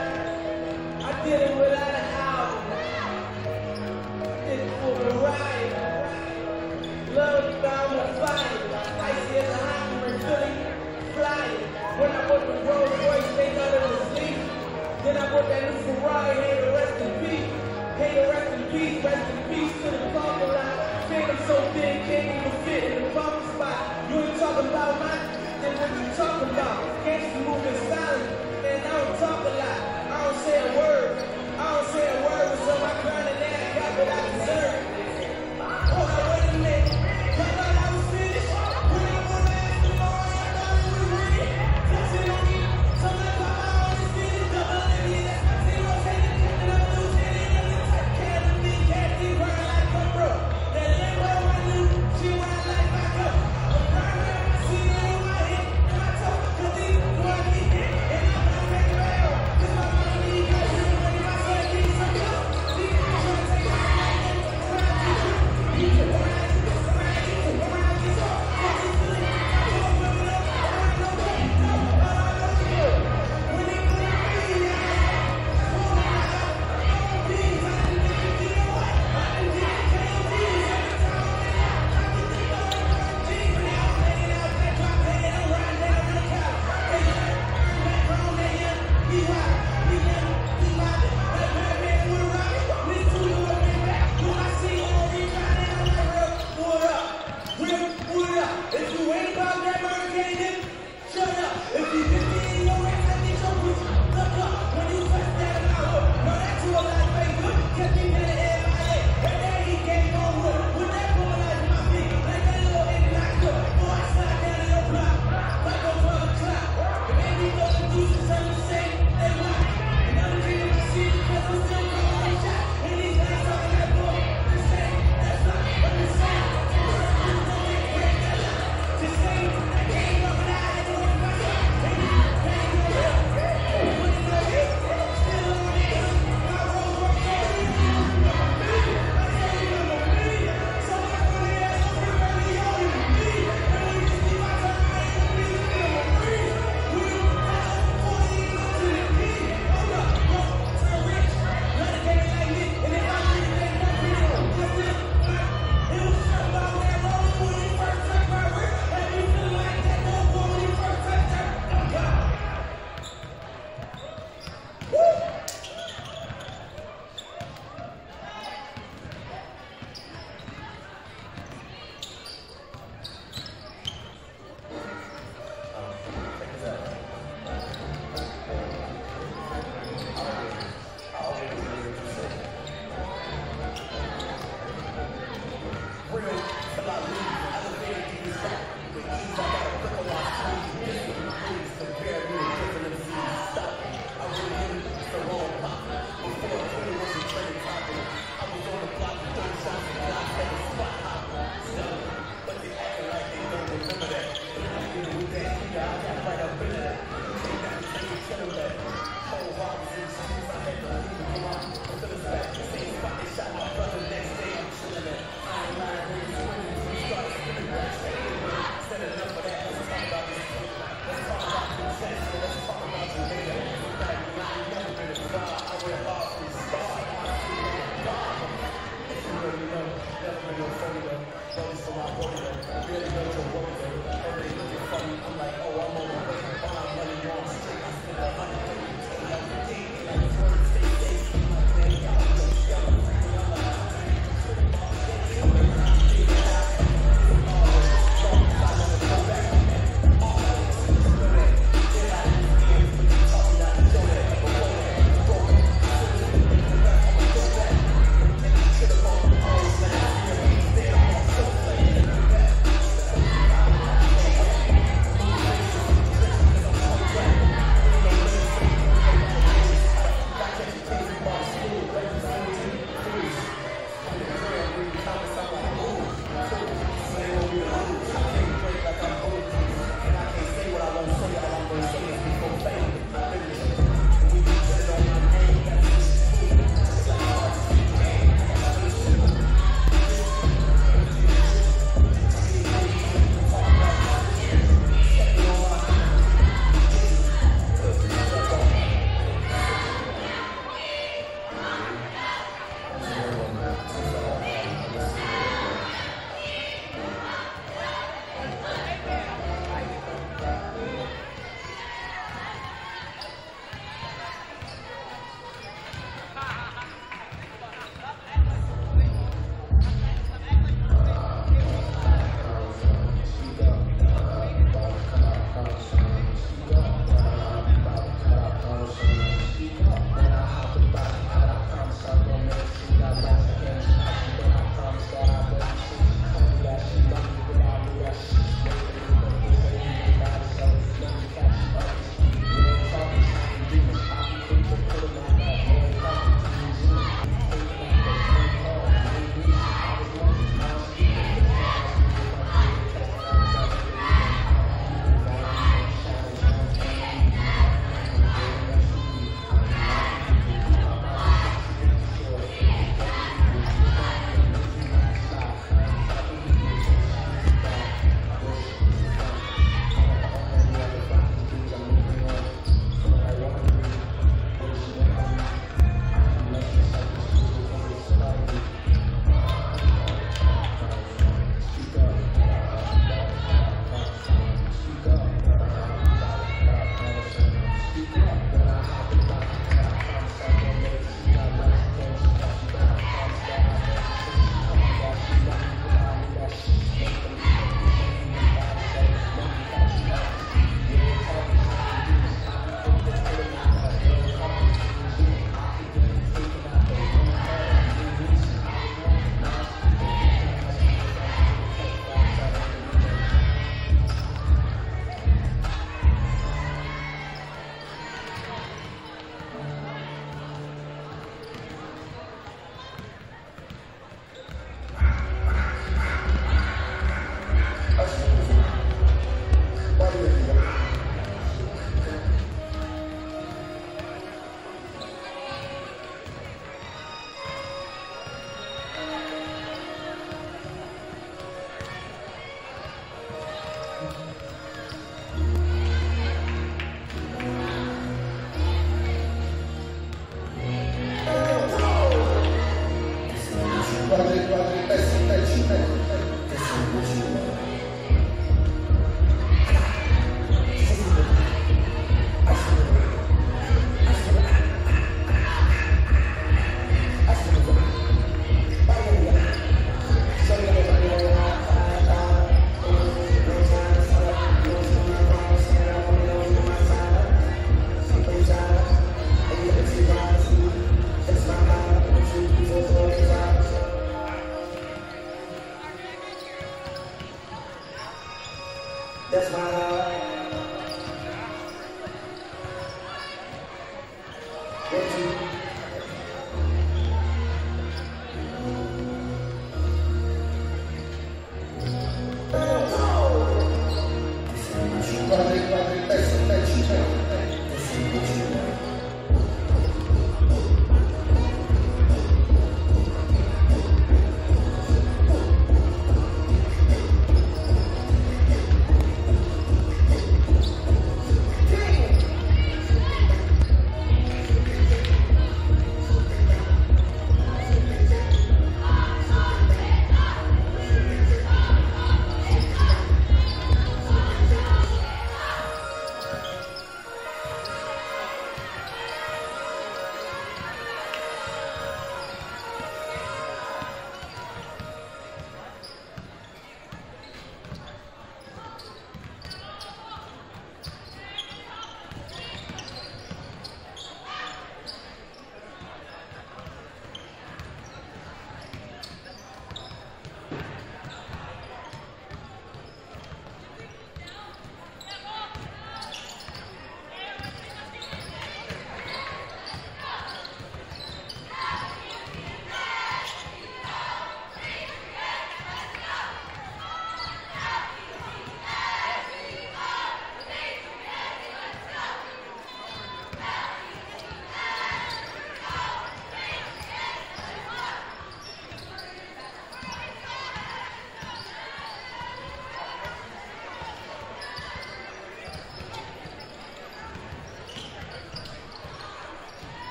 I did it without a album. Did it for the ride. Love found a fire. Icy as a hot in Philly. Flying. When I put the Rolls Royce, they thought it was sleep. Then I put that new Ferrari, hey, the rest in peace. Hey, the rest in peace to the parking lot. Phantom so big, can't even fit in the parking spot. You ain't talking about mine, then what you talking about? Gangsters moving silent, and I don't talk a lot. I don't say a word. I don't say a word. What's on my grind and now I got what I deserve. Hold on, wait a minute. I thought I was finished. When I want to ask the Lord, I thought it was ready. Touching on me. Sometimes I always feel it. Double it. That's my zero. Take it. And I'm losing it. And it's like can't be crying like a bro. That little girl I knew, she ride like my cup. I'm crying when I see her.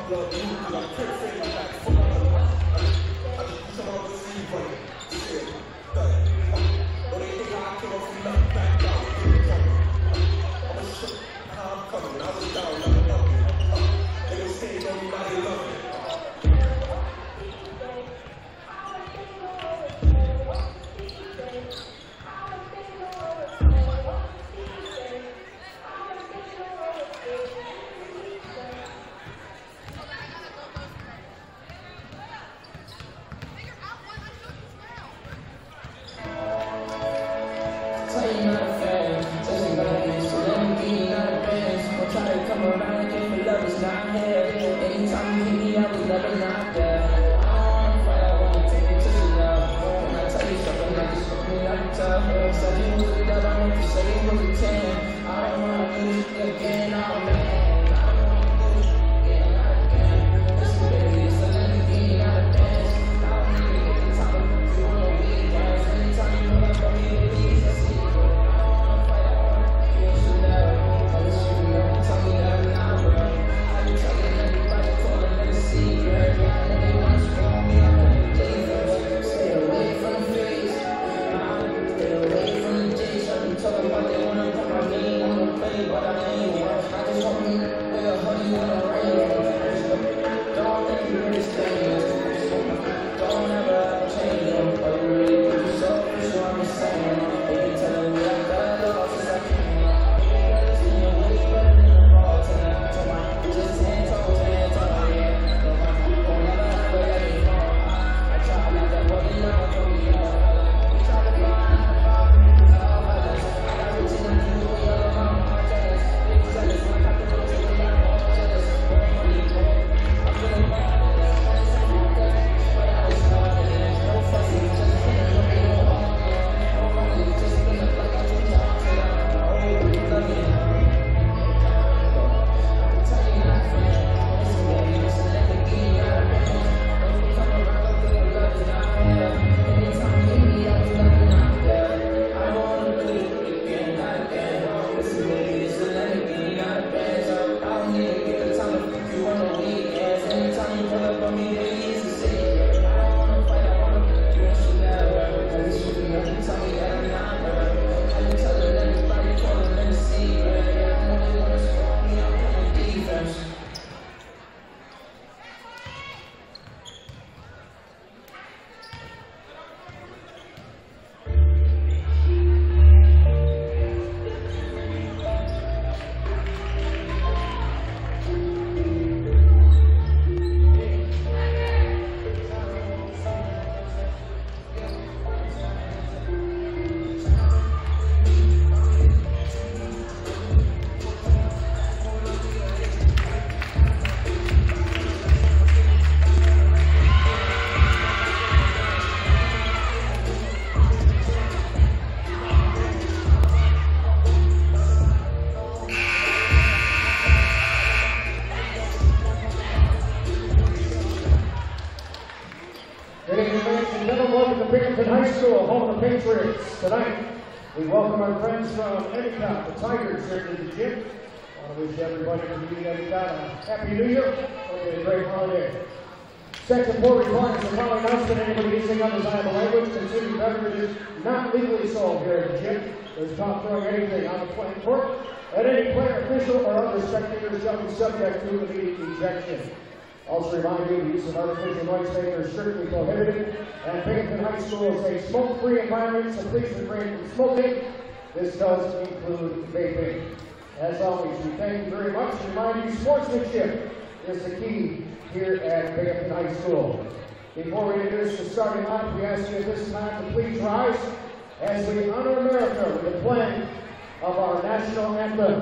Binghamton High School, home of the Patriots. Tonight, we welcome our friends from Endicott, the Tigers, here to the gym. I want to wish everybody from Endicott a Happy New Year. Hope you had a great holiday. Section 4 requires the following announcement: anybody using undesirable language, consuming beverages not legally sold here at the gym. There's talk throwing anything on the playing court, and any player, official, or other spectators shall be subject to immediate ejection. Also remind you, the use of artificial noise makers is strictly prohibited, and Binghamton High School is a smoke-free environment, so please refrain from smoking. This does include vaping. As always, we thank you very much and remind you sportsmanship is the key here at Binghamton High School. Before we introduce the starting line, we ask you at this time to please rise as we honor America with the playing of our national anthem.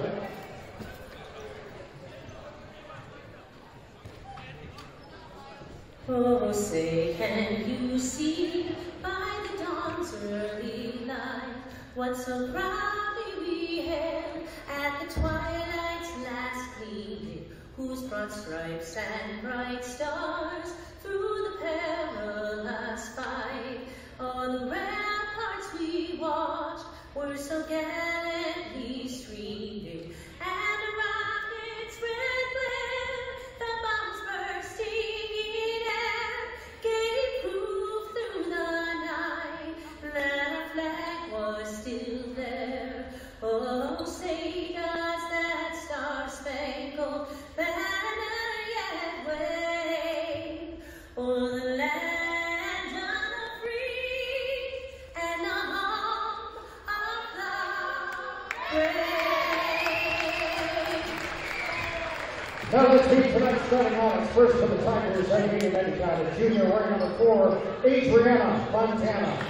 Oh, say, can you see by the dawn's early light what so proudly we hailed at the twilight's last gleaming, whose broad stripes and bright stars through the perilous fight on the ramparts we watched were so gallantly streaming, and the rockets' red glare, the bombs burned starting on its first for the Tigers, heading in Endicott, a junior wearing number 4, Adriana Montana.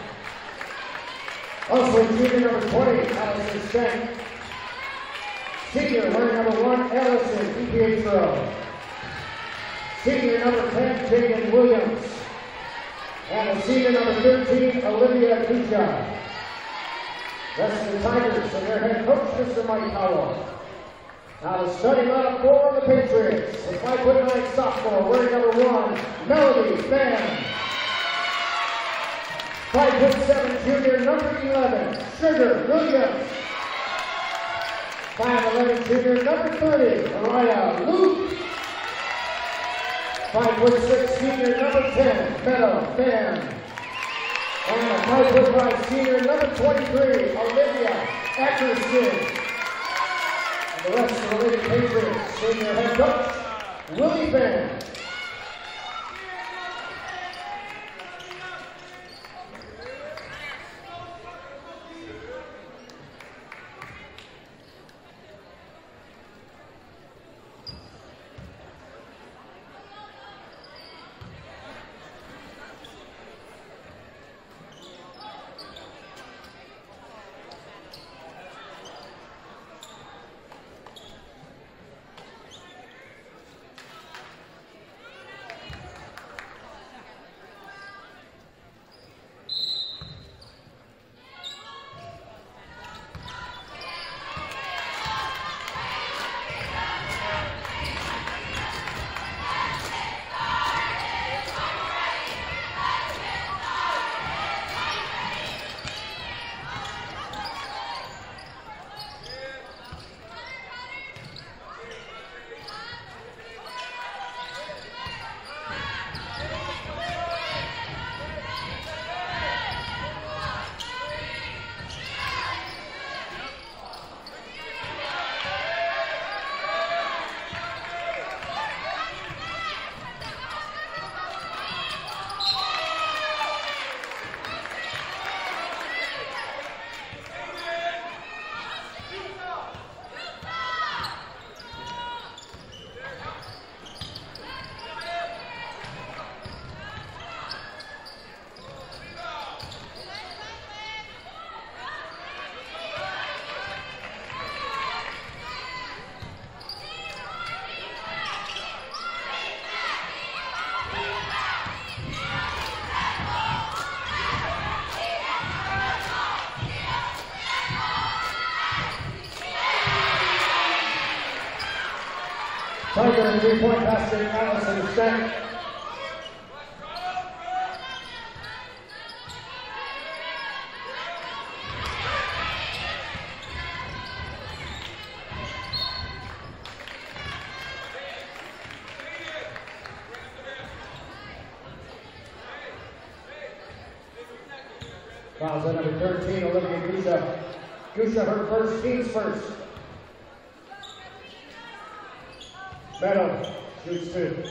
Also junior number 20, Allison Stent. Senior wearing number 1, Allison DiPietro. Senior number 10, Jaden Williams. And the senior number 13, Olivia Kucha. Rest of the Tigers and their head coach, Mr. Mike Howell. Now the starting lineup for the Patriots. The 5'9" sophomore wearing number 1, Melody Fan. 5'7" junior number 11, Sugar Williams. 5'11" junior number 30, Mariah Luke. 5'6" senior number 10, Meadow Fan. And a 5'5" senior number 23, Olivia Atkinson. And the rest of the Lady Patriots, senior head coach, Willie Fan. Tiger and 3-point basket, Allison Stent. Fouls on number 13, Olivia Gusha. Gusha, her first, team's first. Meadow shoots 2.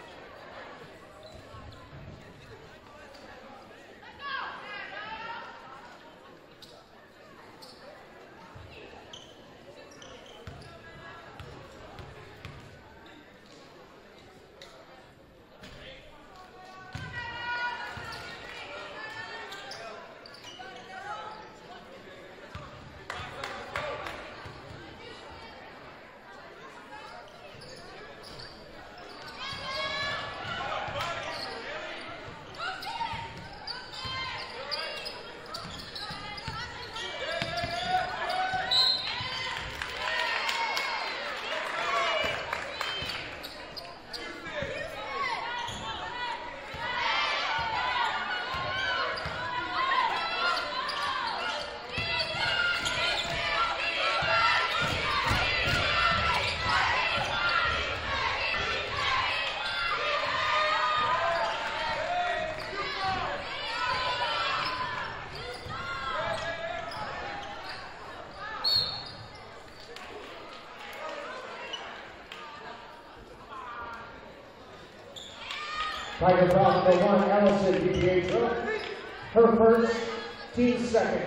Tiger foul number 1, Allison DiPietro. Her first, team's second.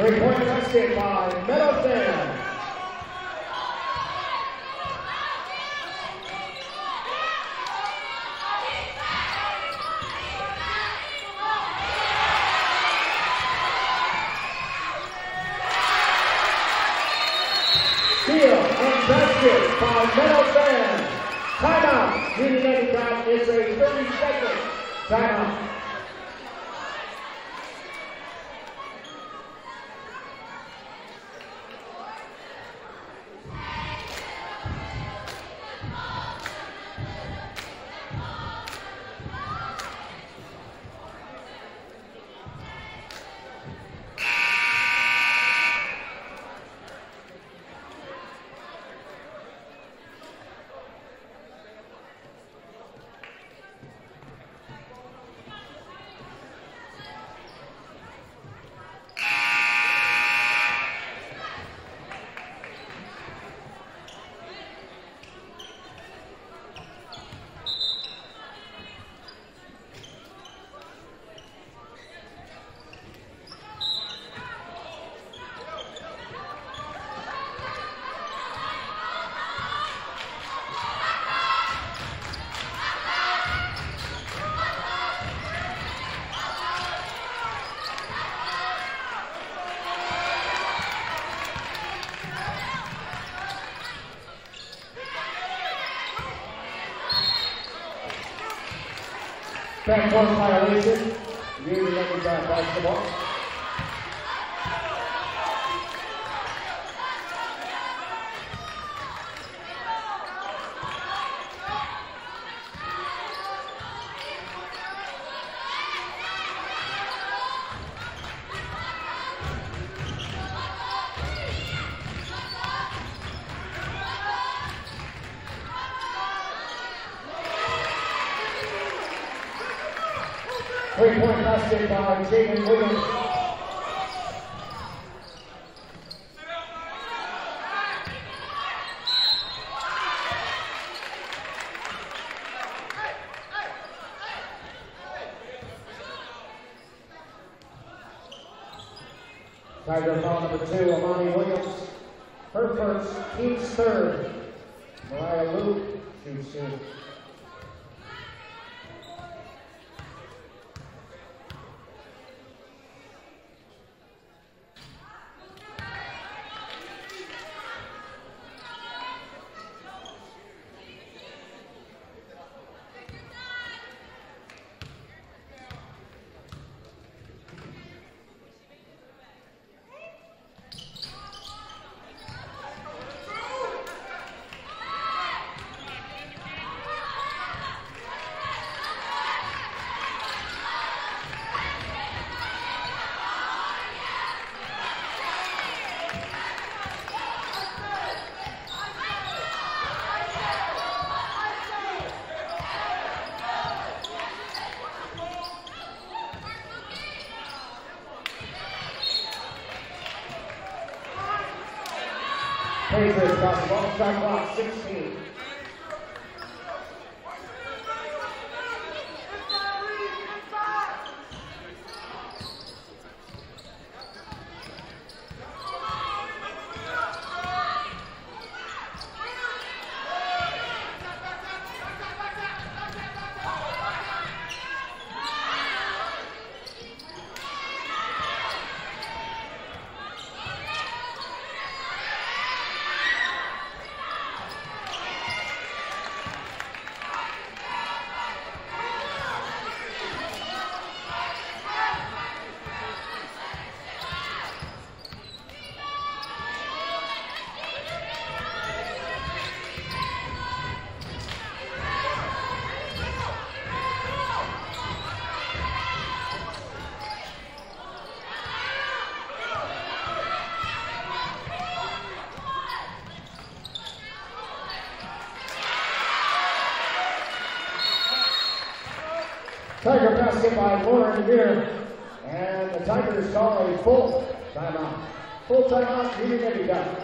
3-point basket by Middleton. Steal and basket by Middleton. Timeout. Union Endicott. It's a 30-second timeout. Backcourt violation. Union Endicott basketball. Three-point basket by Jaden Williams. Tiger foul number 2, Amani Williams. Her first, team's third. Mariah Luke shoots 2. Pacers basketball, shot clock 16. Tiger basket by Lauren here, and the Tigers call a full timeout. Full timeout, Union Endicott.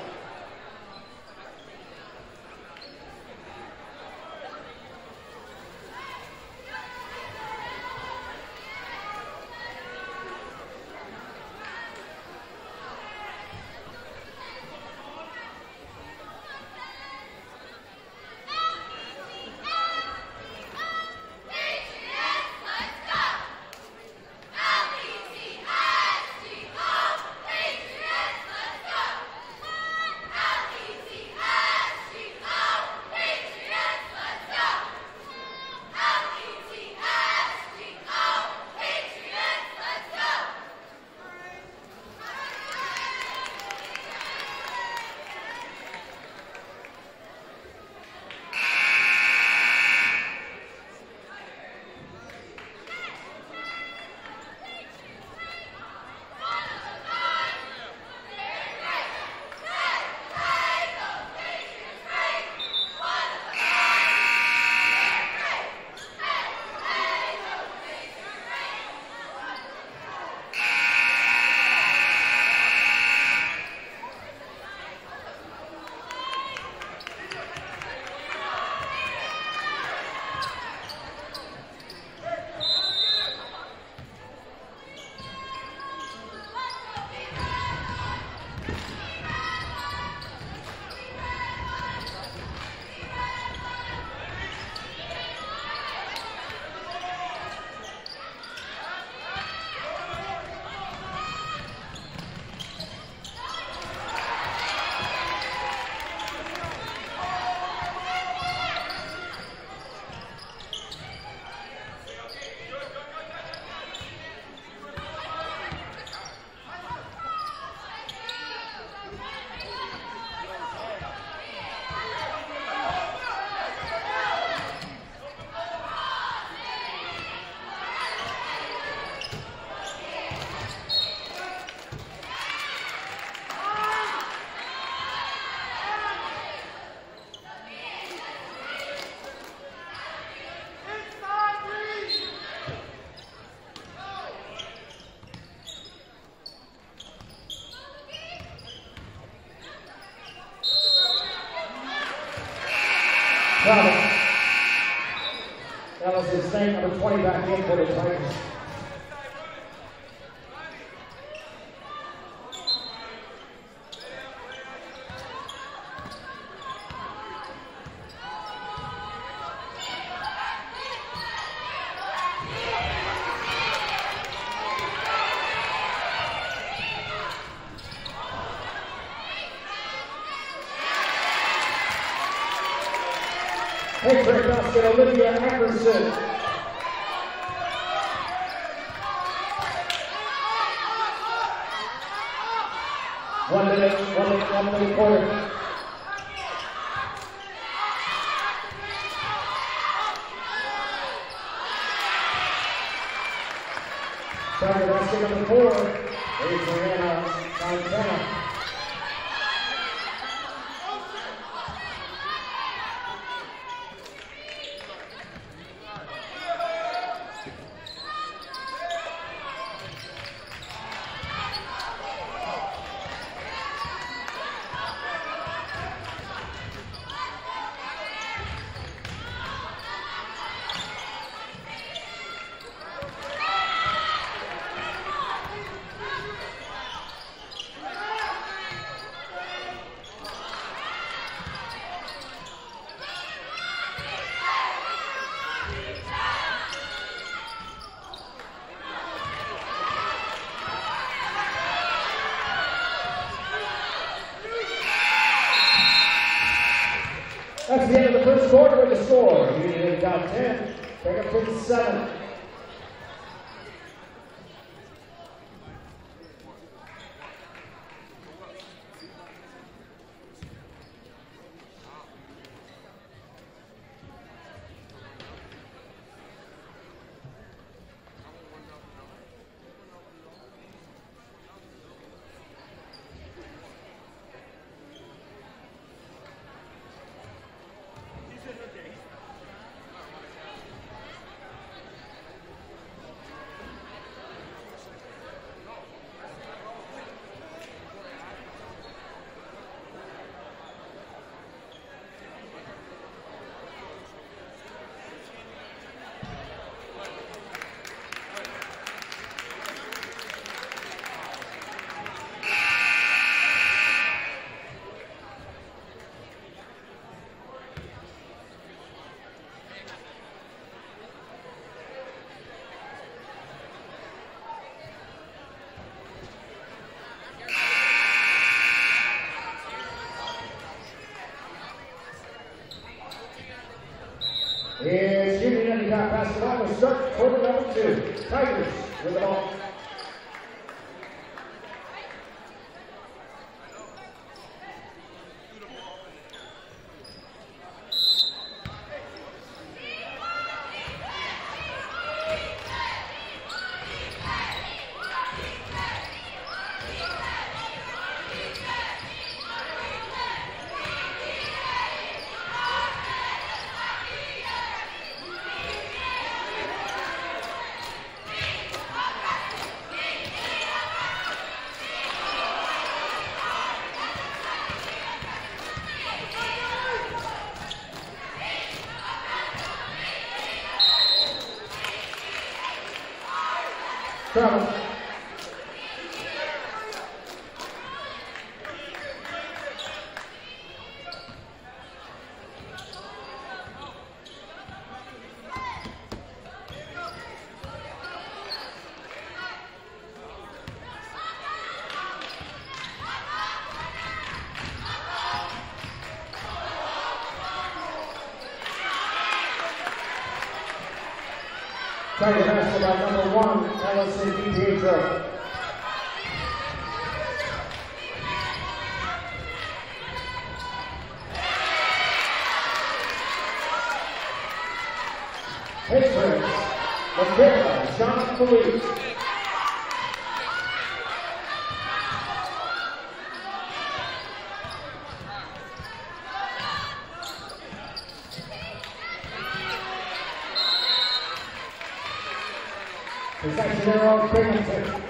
travel. Ellison State, number 20, back in for the Tigers. Patriot basket, Olivia Eckerson. One minute quarter. Tiger basket number 4. Adriana Fontana. That's the end of the first quarter with the score. Union Endicott 10, Binghamton 7. It's Union Endicott basketball to start quarter number 2. Tigers with the ball. Travel. Tiger basketball number 1, Allison DiPietro. Pittsburgh, Michaela Jean-Philippe. Possession arrow, Binghamton.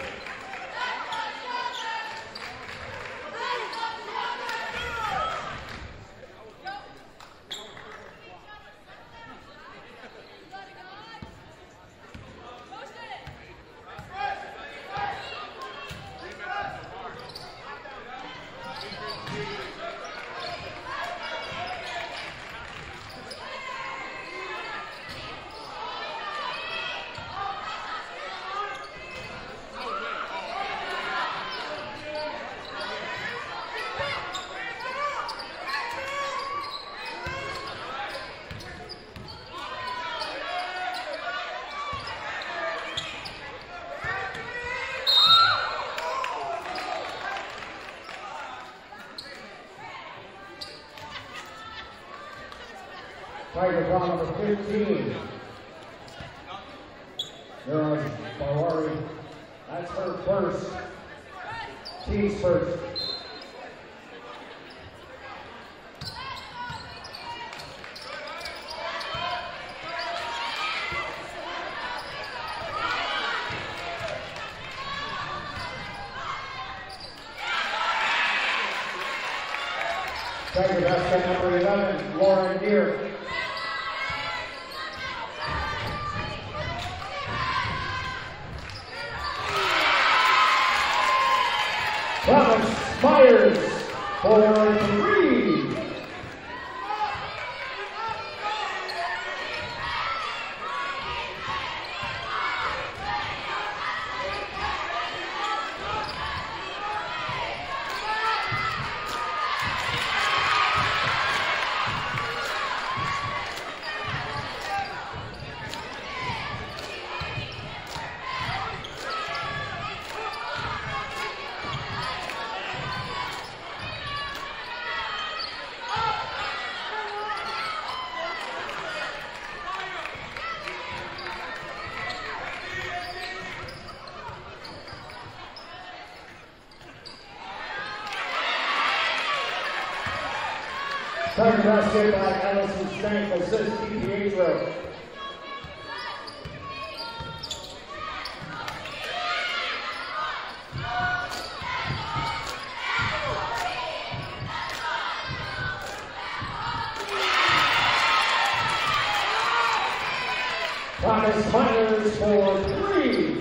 Tiger ball number 15. There's Bawari. That's her first. Team's first. Tiger basket number 11, Lauren Deere. Thomas Myers for 3. Tiger basket by Allison Stank, assist DiPietro. Thomas Myers for 3.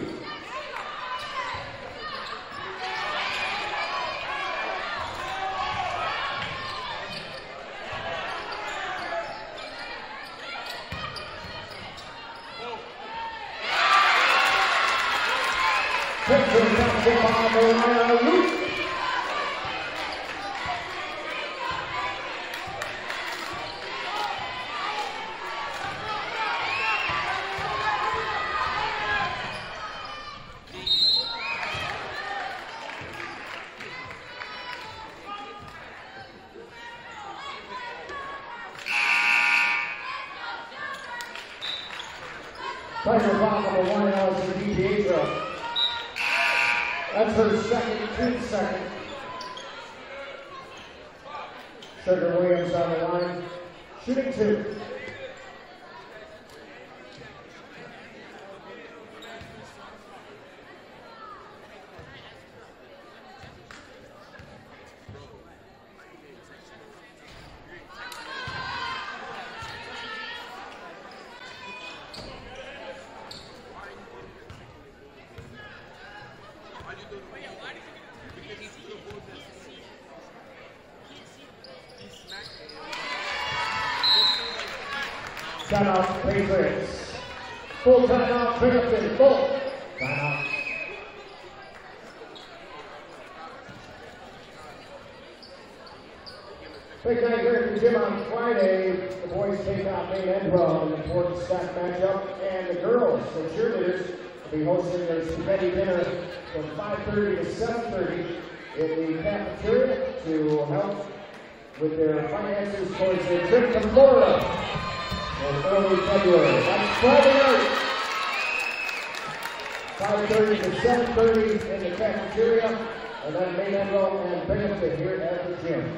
Tiger block number 1, Allison DiPietro. That's her second, team second. Sugar Williams on the line, shooting 2. Timeout, Patriots. Full timeout, Binghamton, full timeout. Big night here at the gym on Friday. The boys take out Maine Edwell in an important stack matchup, and the girls, the cheerleaders, will be hosting their spaghetti dinner from 5:30 to 7:30 in the cafeteria to help with their finances towards their trip to Florida in early February. That's Friday night. 5:30 to 7:30 in the cafeteria, and then Maine Edwell and Binghamton here at the gym.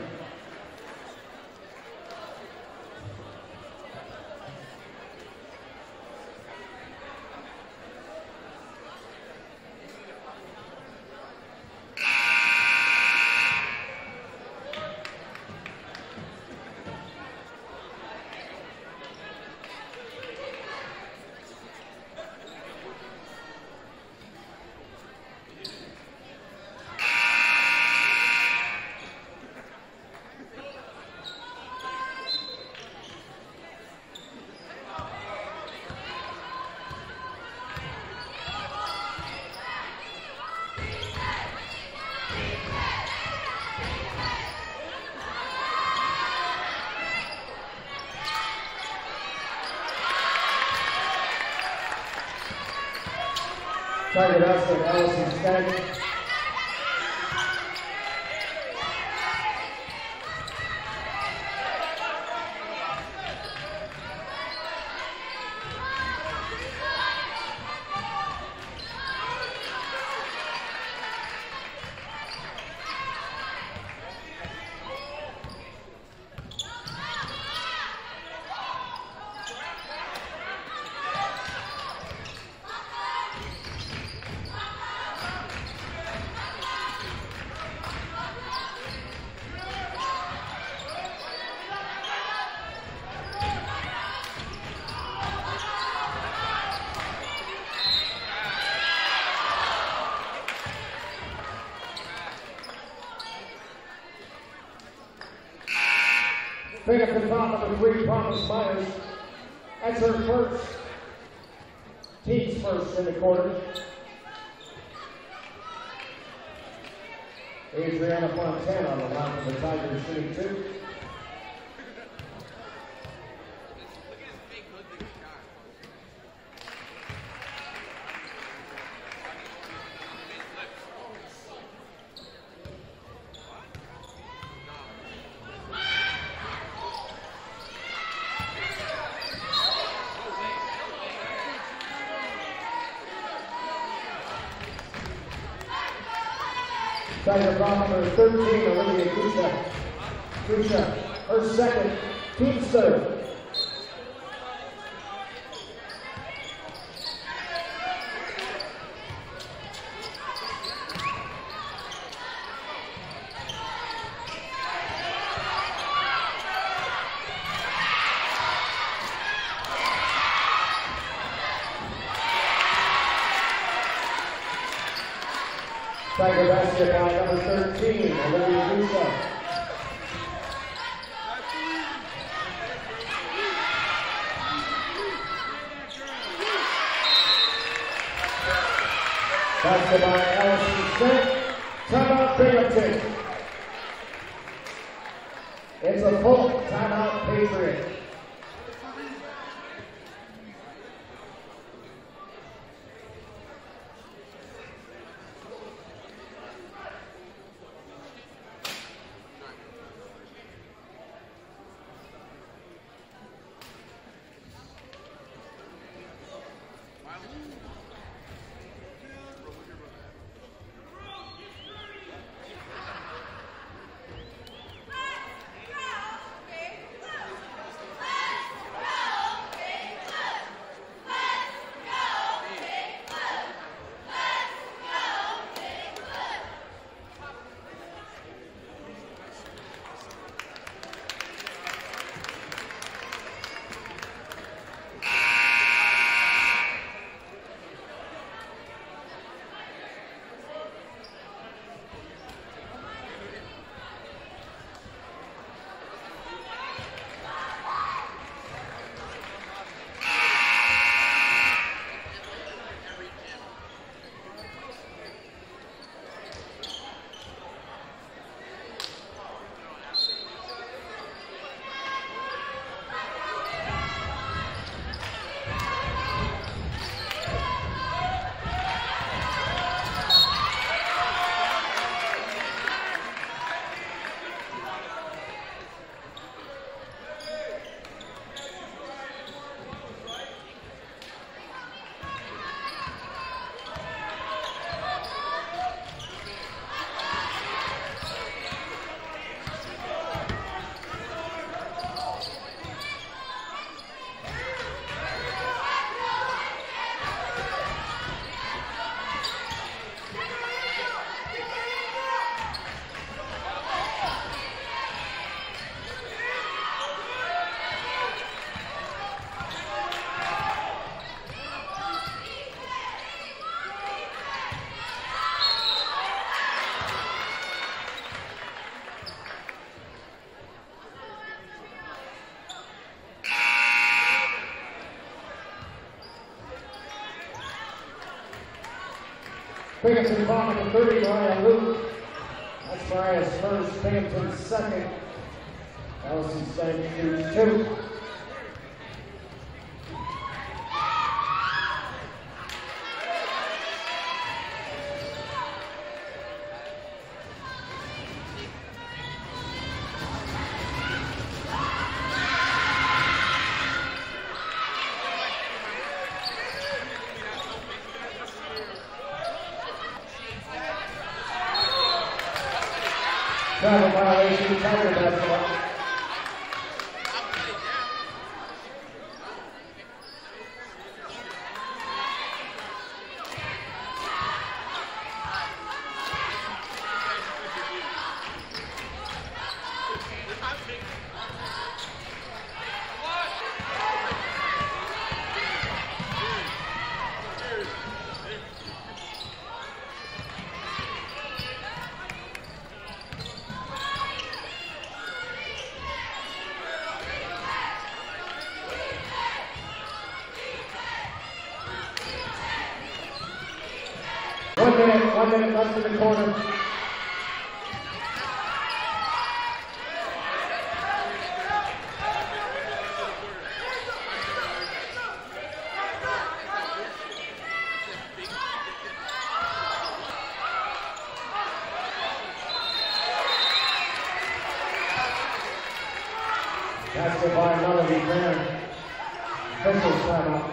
Tiger basket, Allison Stank. Binghamton foul number 3, Promise Myers. That's her first. Team's first in the quarter. Adriana Fontana on the line for the Tigers, shooting 2. Tiger foul number 13, Olivia Kusha. Kusha, her second, team serve. Tiger basket by number 13, Olivia Kusha. Basket by Allison Smith. Timeout Binghamton. It's a full timeout Patriot. Binghamton foul number 30, Mariah Luke. That's Mariah's first, Binghamton's second. Allison Stein shoots 2. Travel violation, Tiger basketball. minute left in the quarter. That's the by Melody Graham. Officials timeout.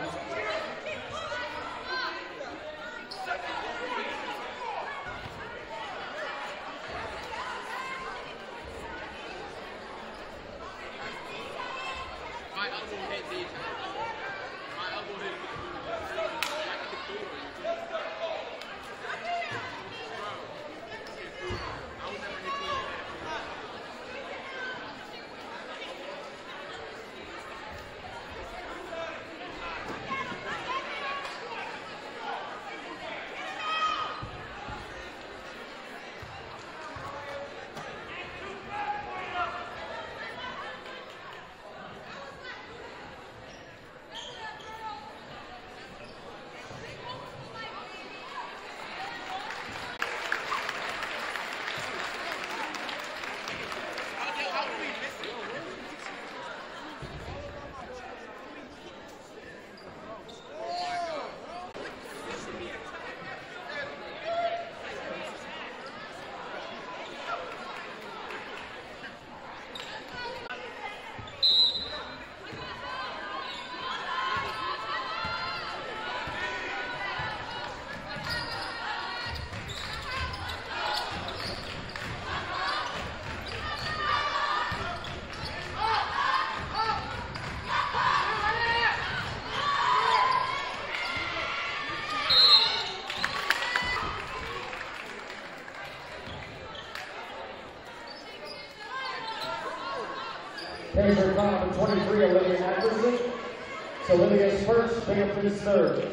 Taser foul number 23, Olivia Anderson. So Olivia's first, Binghamton's third.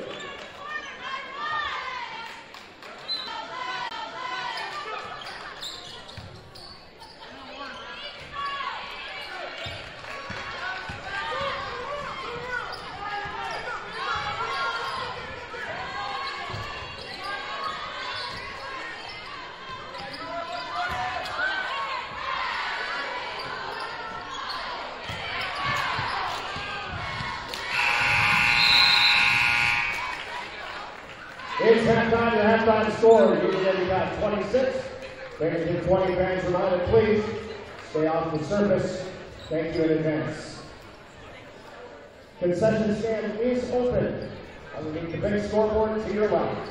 It's halftime. The halftime score. Endicott 26. Binghamton 20. Fans reminded, please stay off the surface. Thank you in advance. Concession stand is open. Underneath the big scoreboard to your left.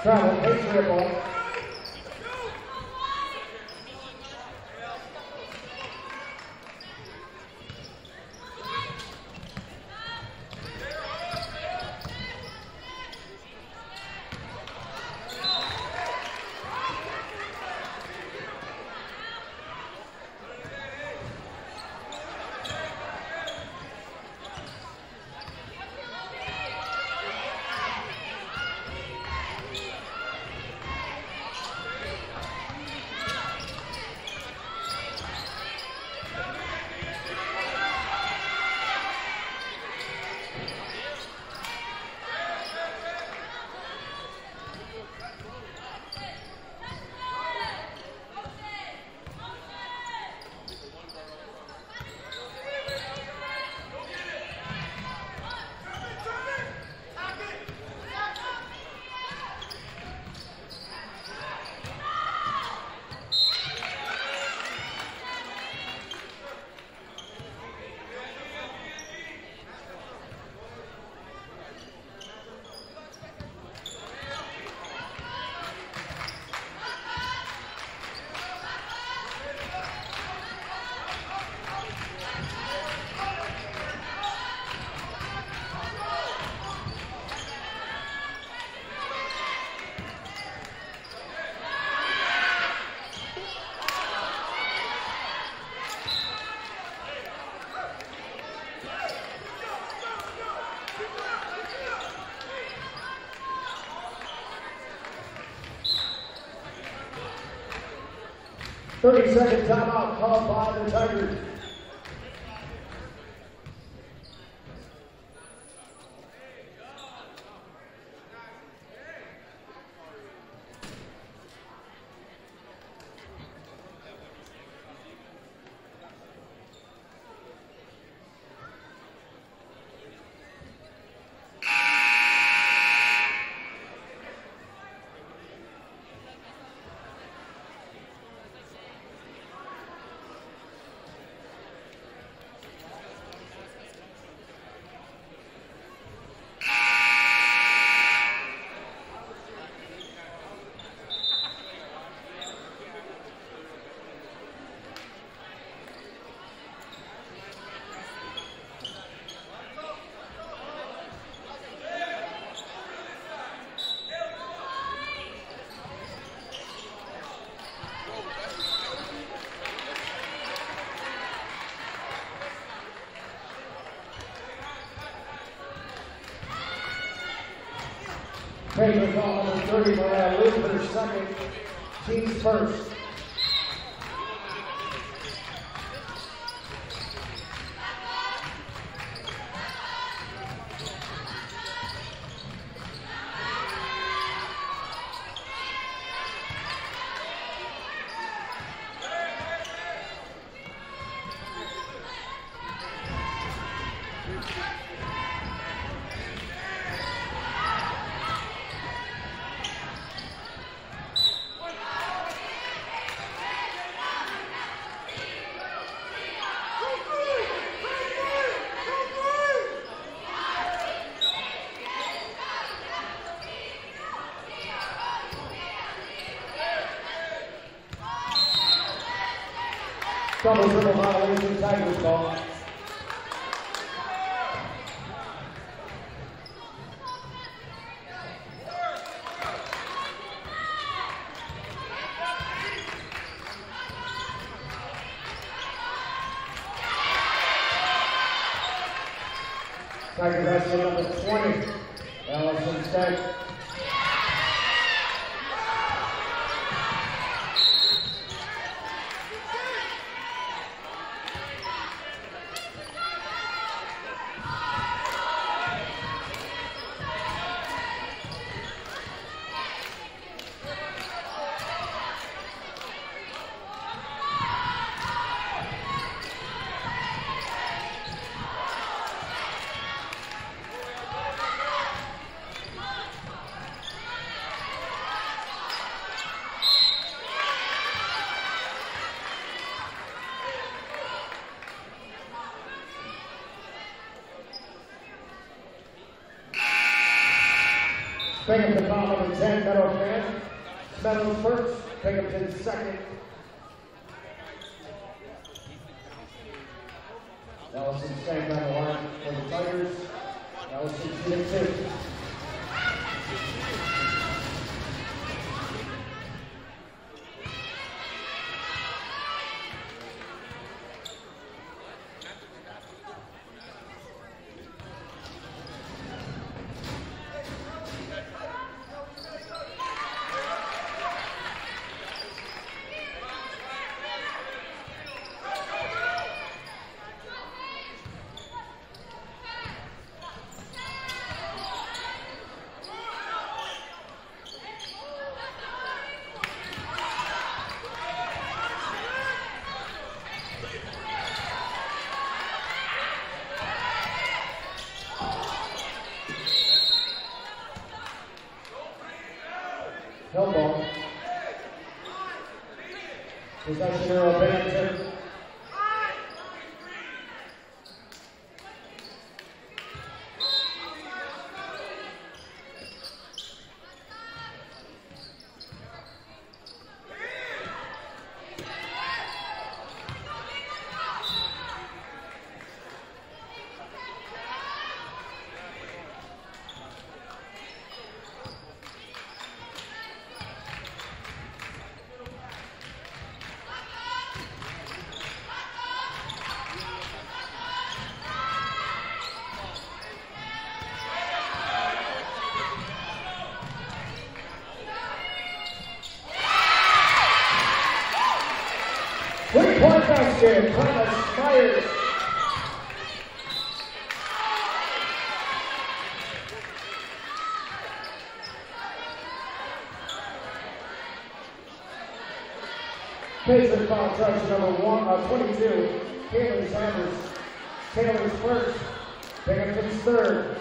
Travel, Patriot ball. Thirty-second timeout called by the Tigers. Paper call number 30 for Luther second, Chiefs first. Double dribble violation, Tigers ball. Tigers wrestler number 20, Allison Steck. Binghamton foul number 10, Meadow fan. Meadows first, Binghamton second. Allison staying on the line for the Tigers. Allison shooting 2. No ball. Possession arrow Binghamton. Three-point basket, Thomas Myers. Pacer foul touch number 22, Taylor Sanders. Taylor's first, Binghamton's third.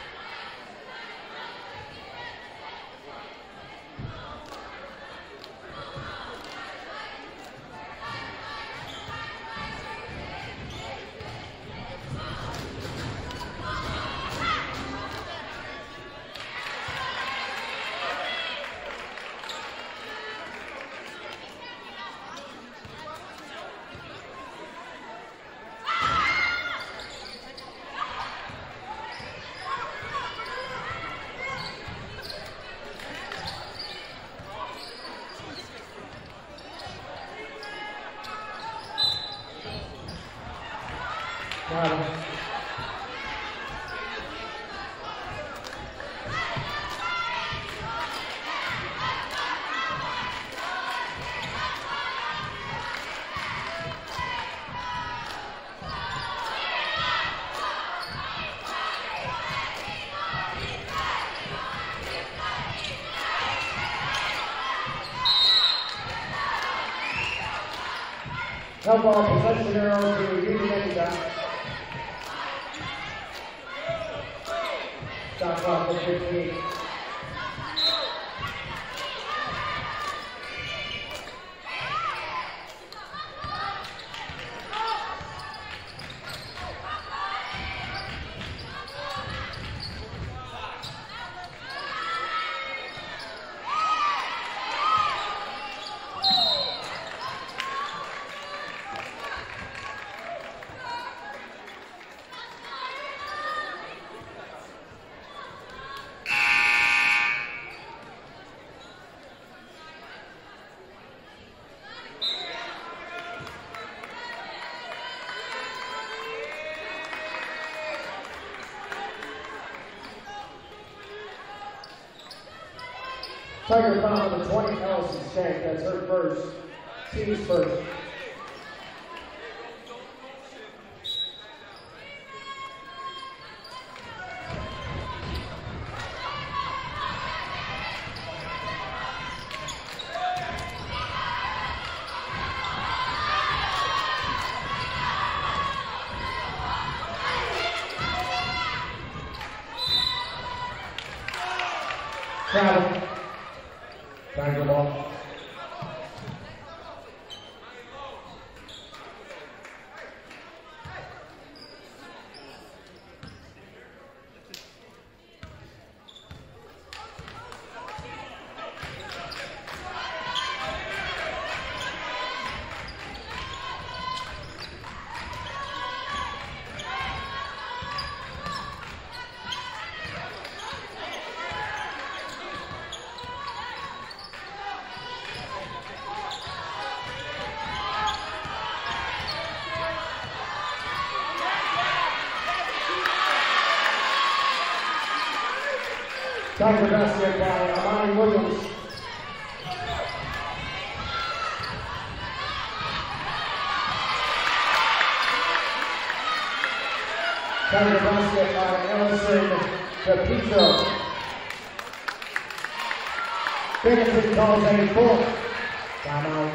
Help ball, possession arrow to Union Endicott. Shot clock for 15. Tiger foul number 20, Allison Shank. That's her first. Team's first. Travel. Tiger ball. Tiger basket by Amani Williams. Tiger basket by Ellison DePietro. Binghamton calls a full timeout.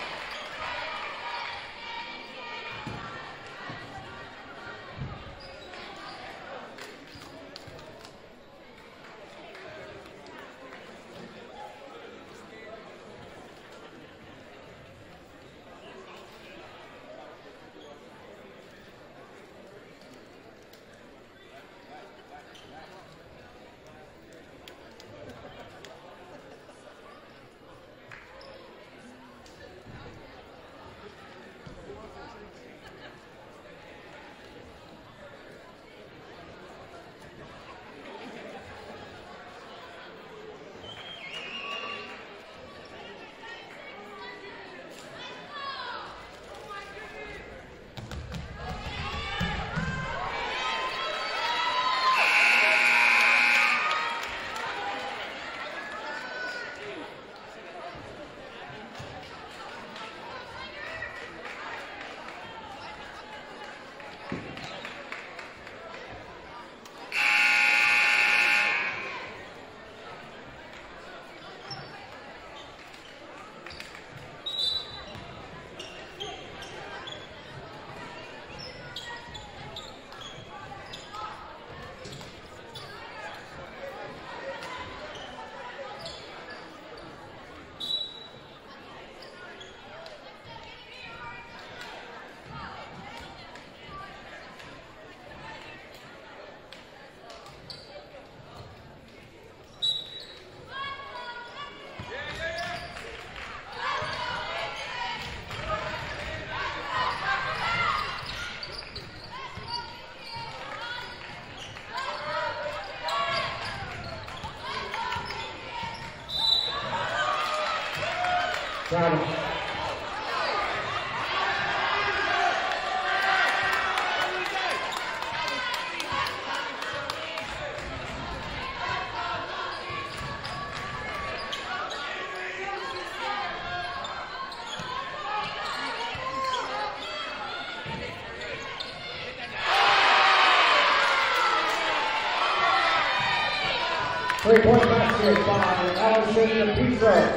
Got it. Three-point basket by Ellison DePietro.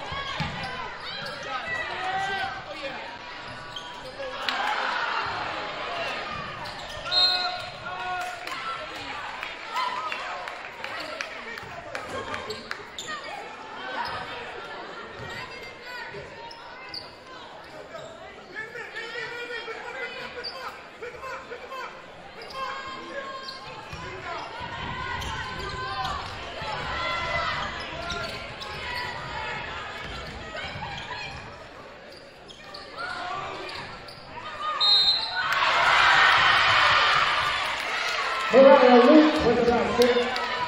Mariah Luke with the basket.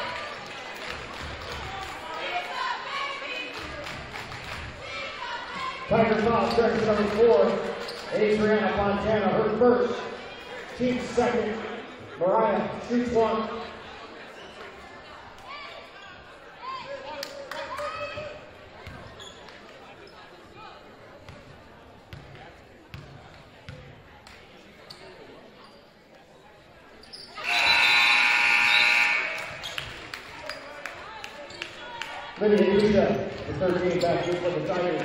Tiger foul, jersey number 4, Adriana Fontana, her first, team second. Mariah shoots one. Lydia Duda, the 13th basket for the Tigers.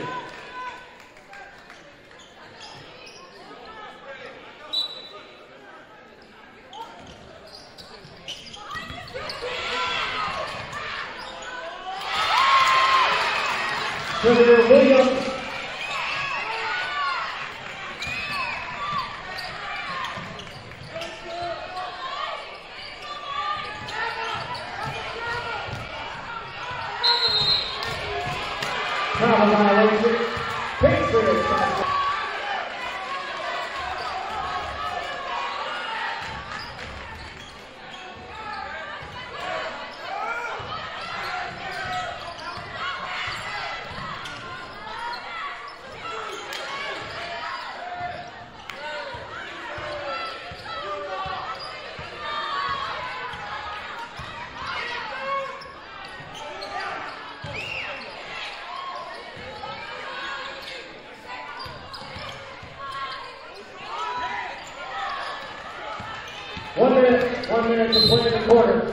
Trevor Williams. Travel violation. Patriots basket. 1 minute to play in the quarter.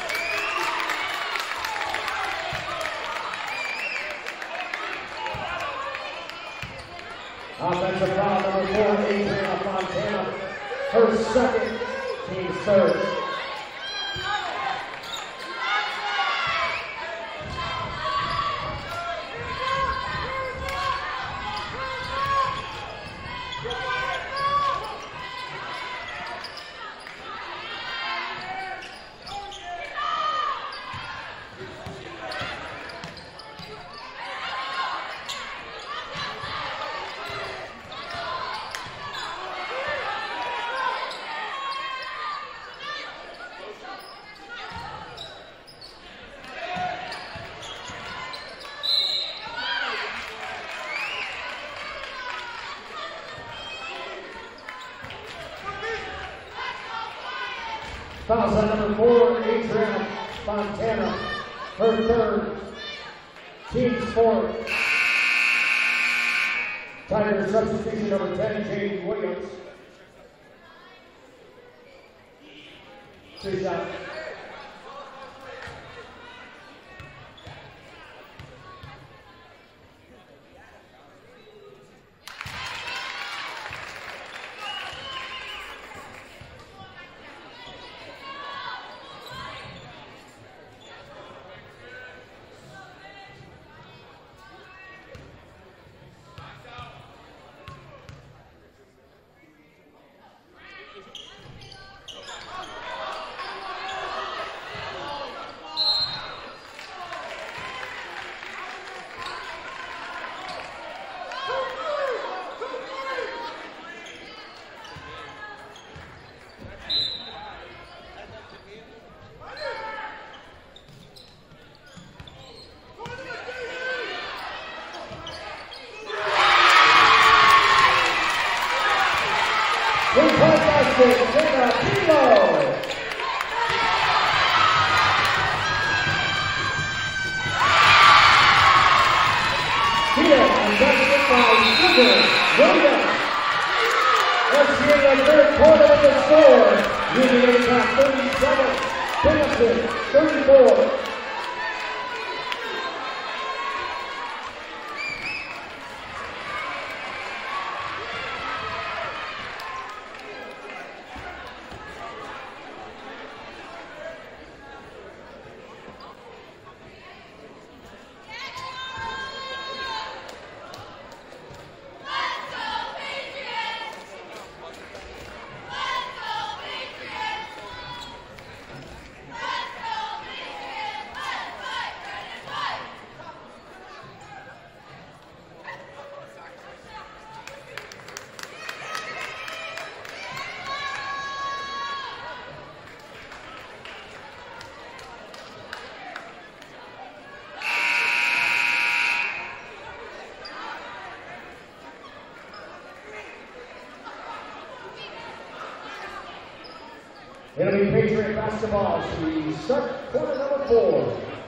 Offensive foul number 4, Adriana Fontana. Her second, team's third. Foul shot number 4, Adriana Fontana. Her third, team's fourth. Tiger substitution number 10, Jaden Williams. 2 shots. Let's hear the third quarter of the score. Endicott 37, Binghamton 34. It'll be Patriot basketball. We start quarter number 4.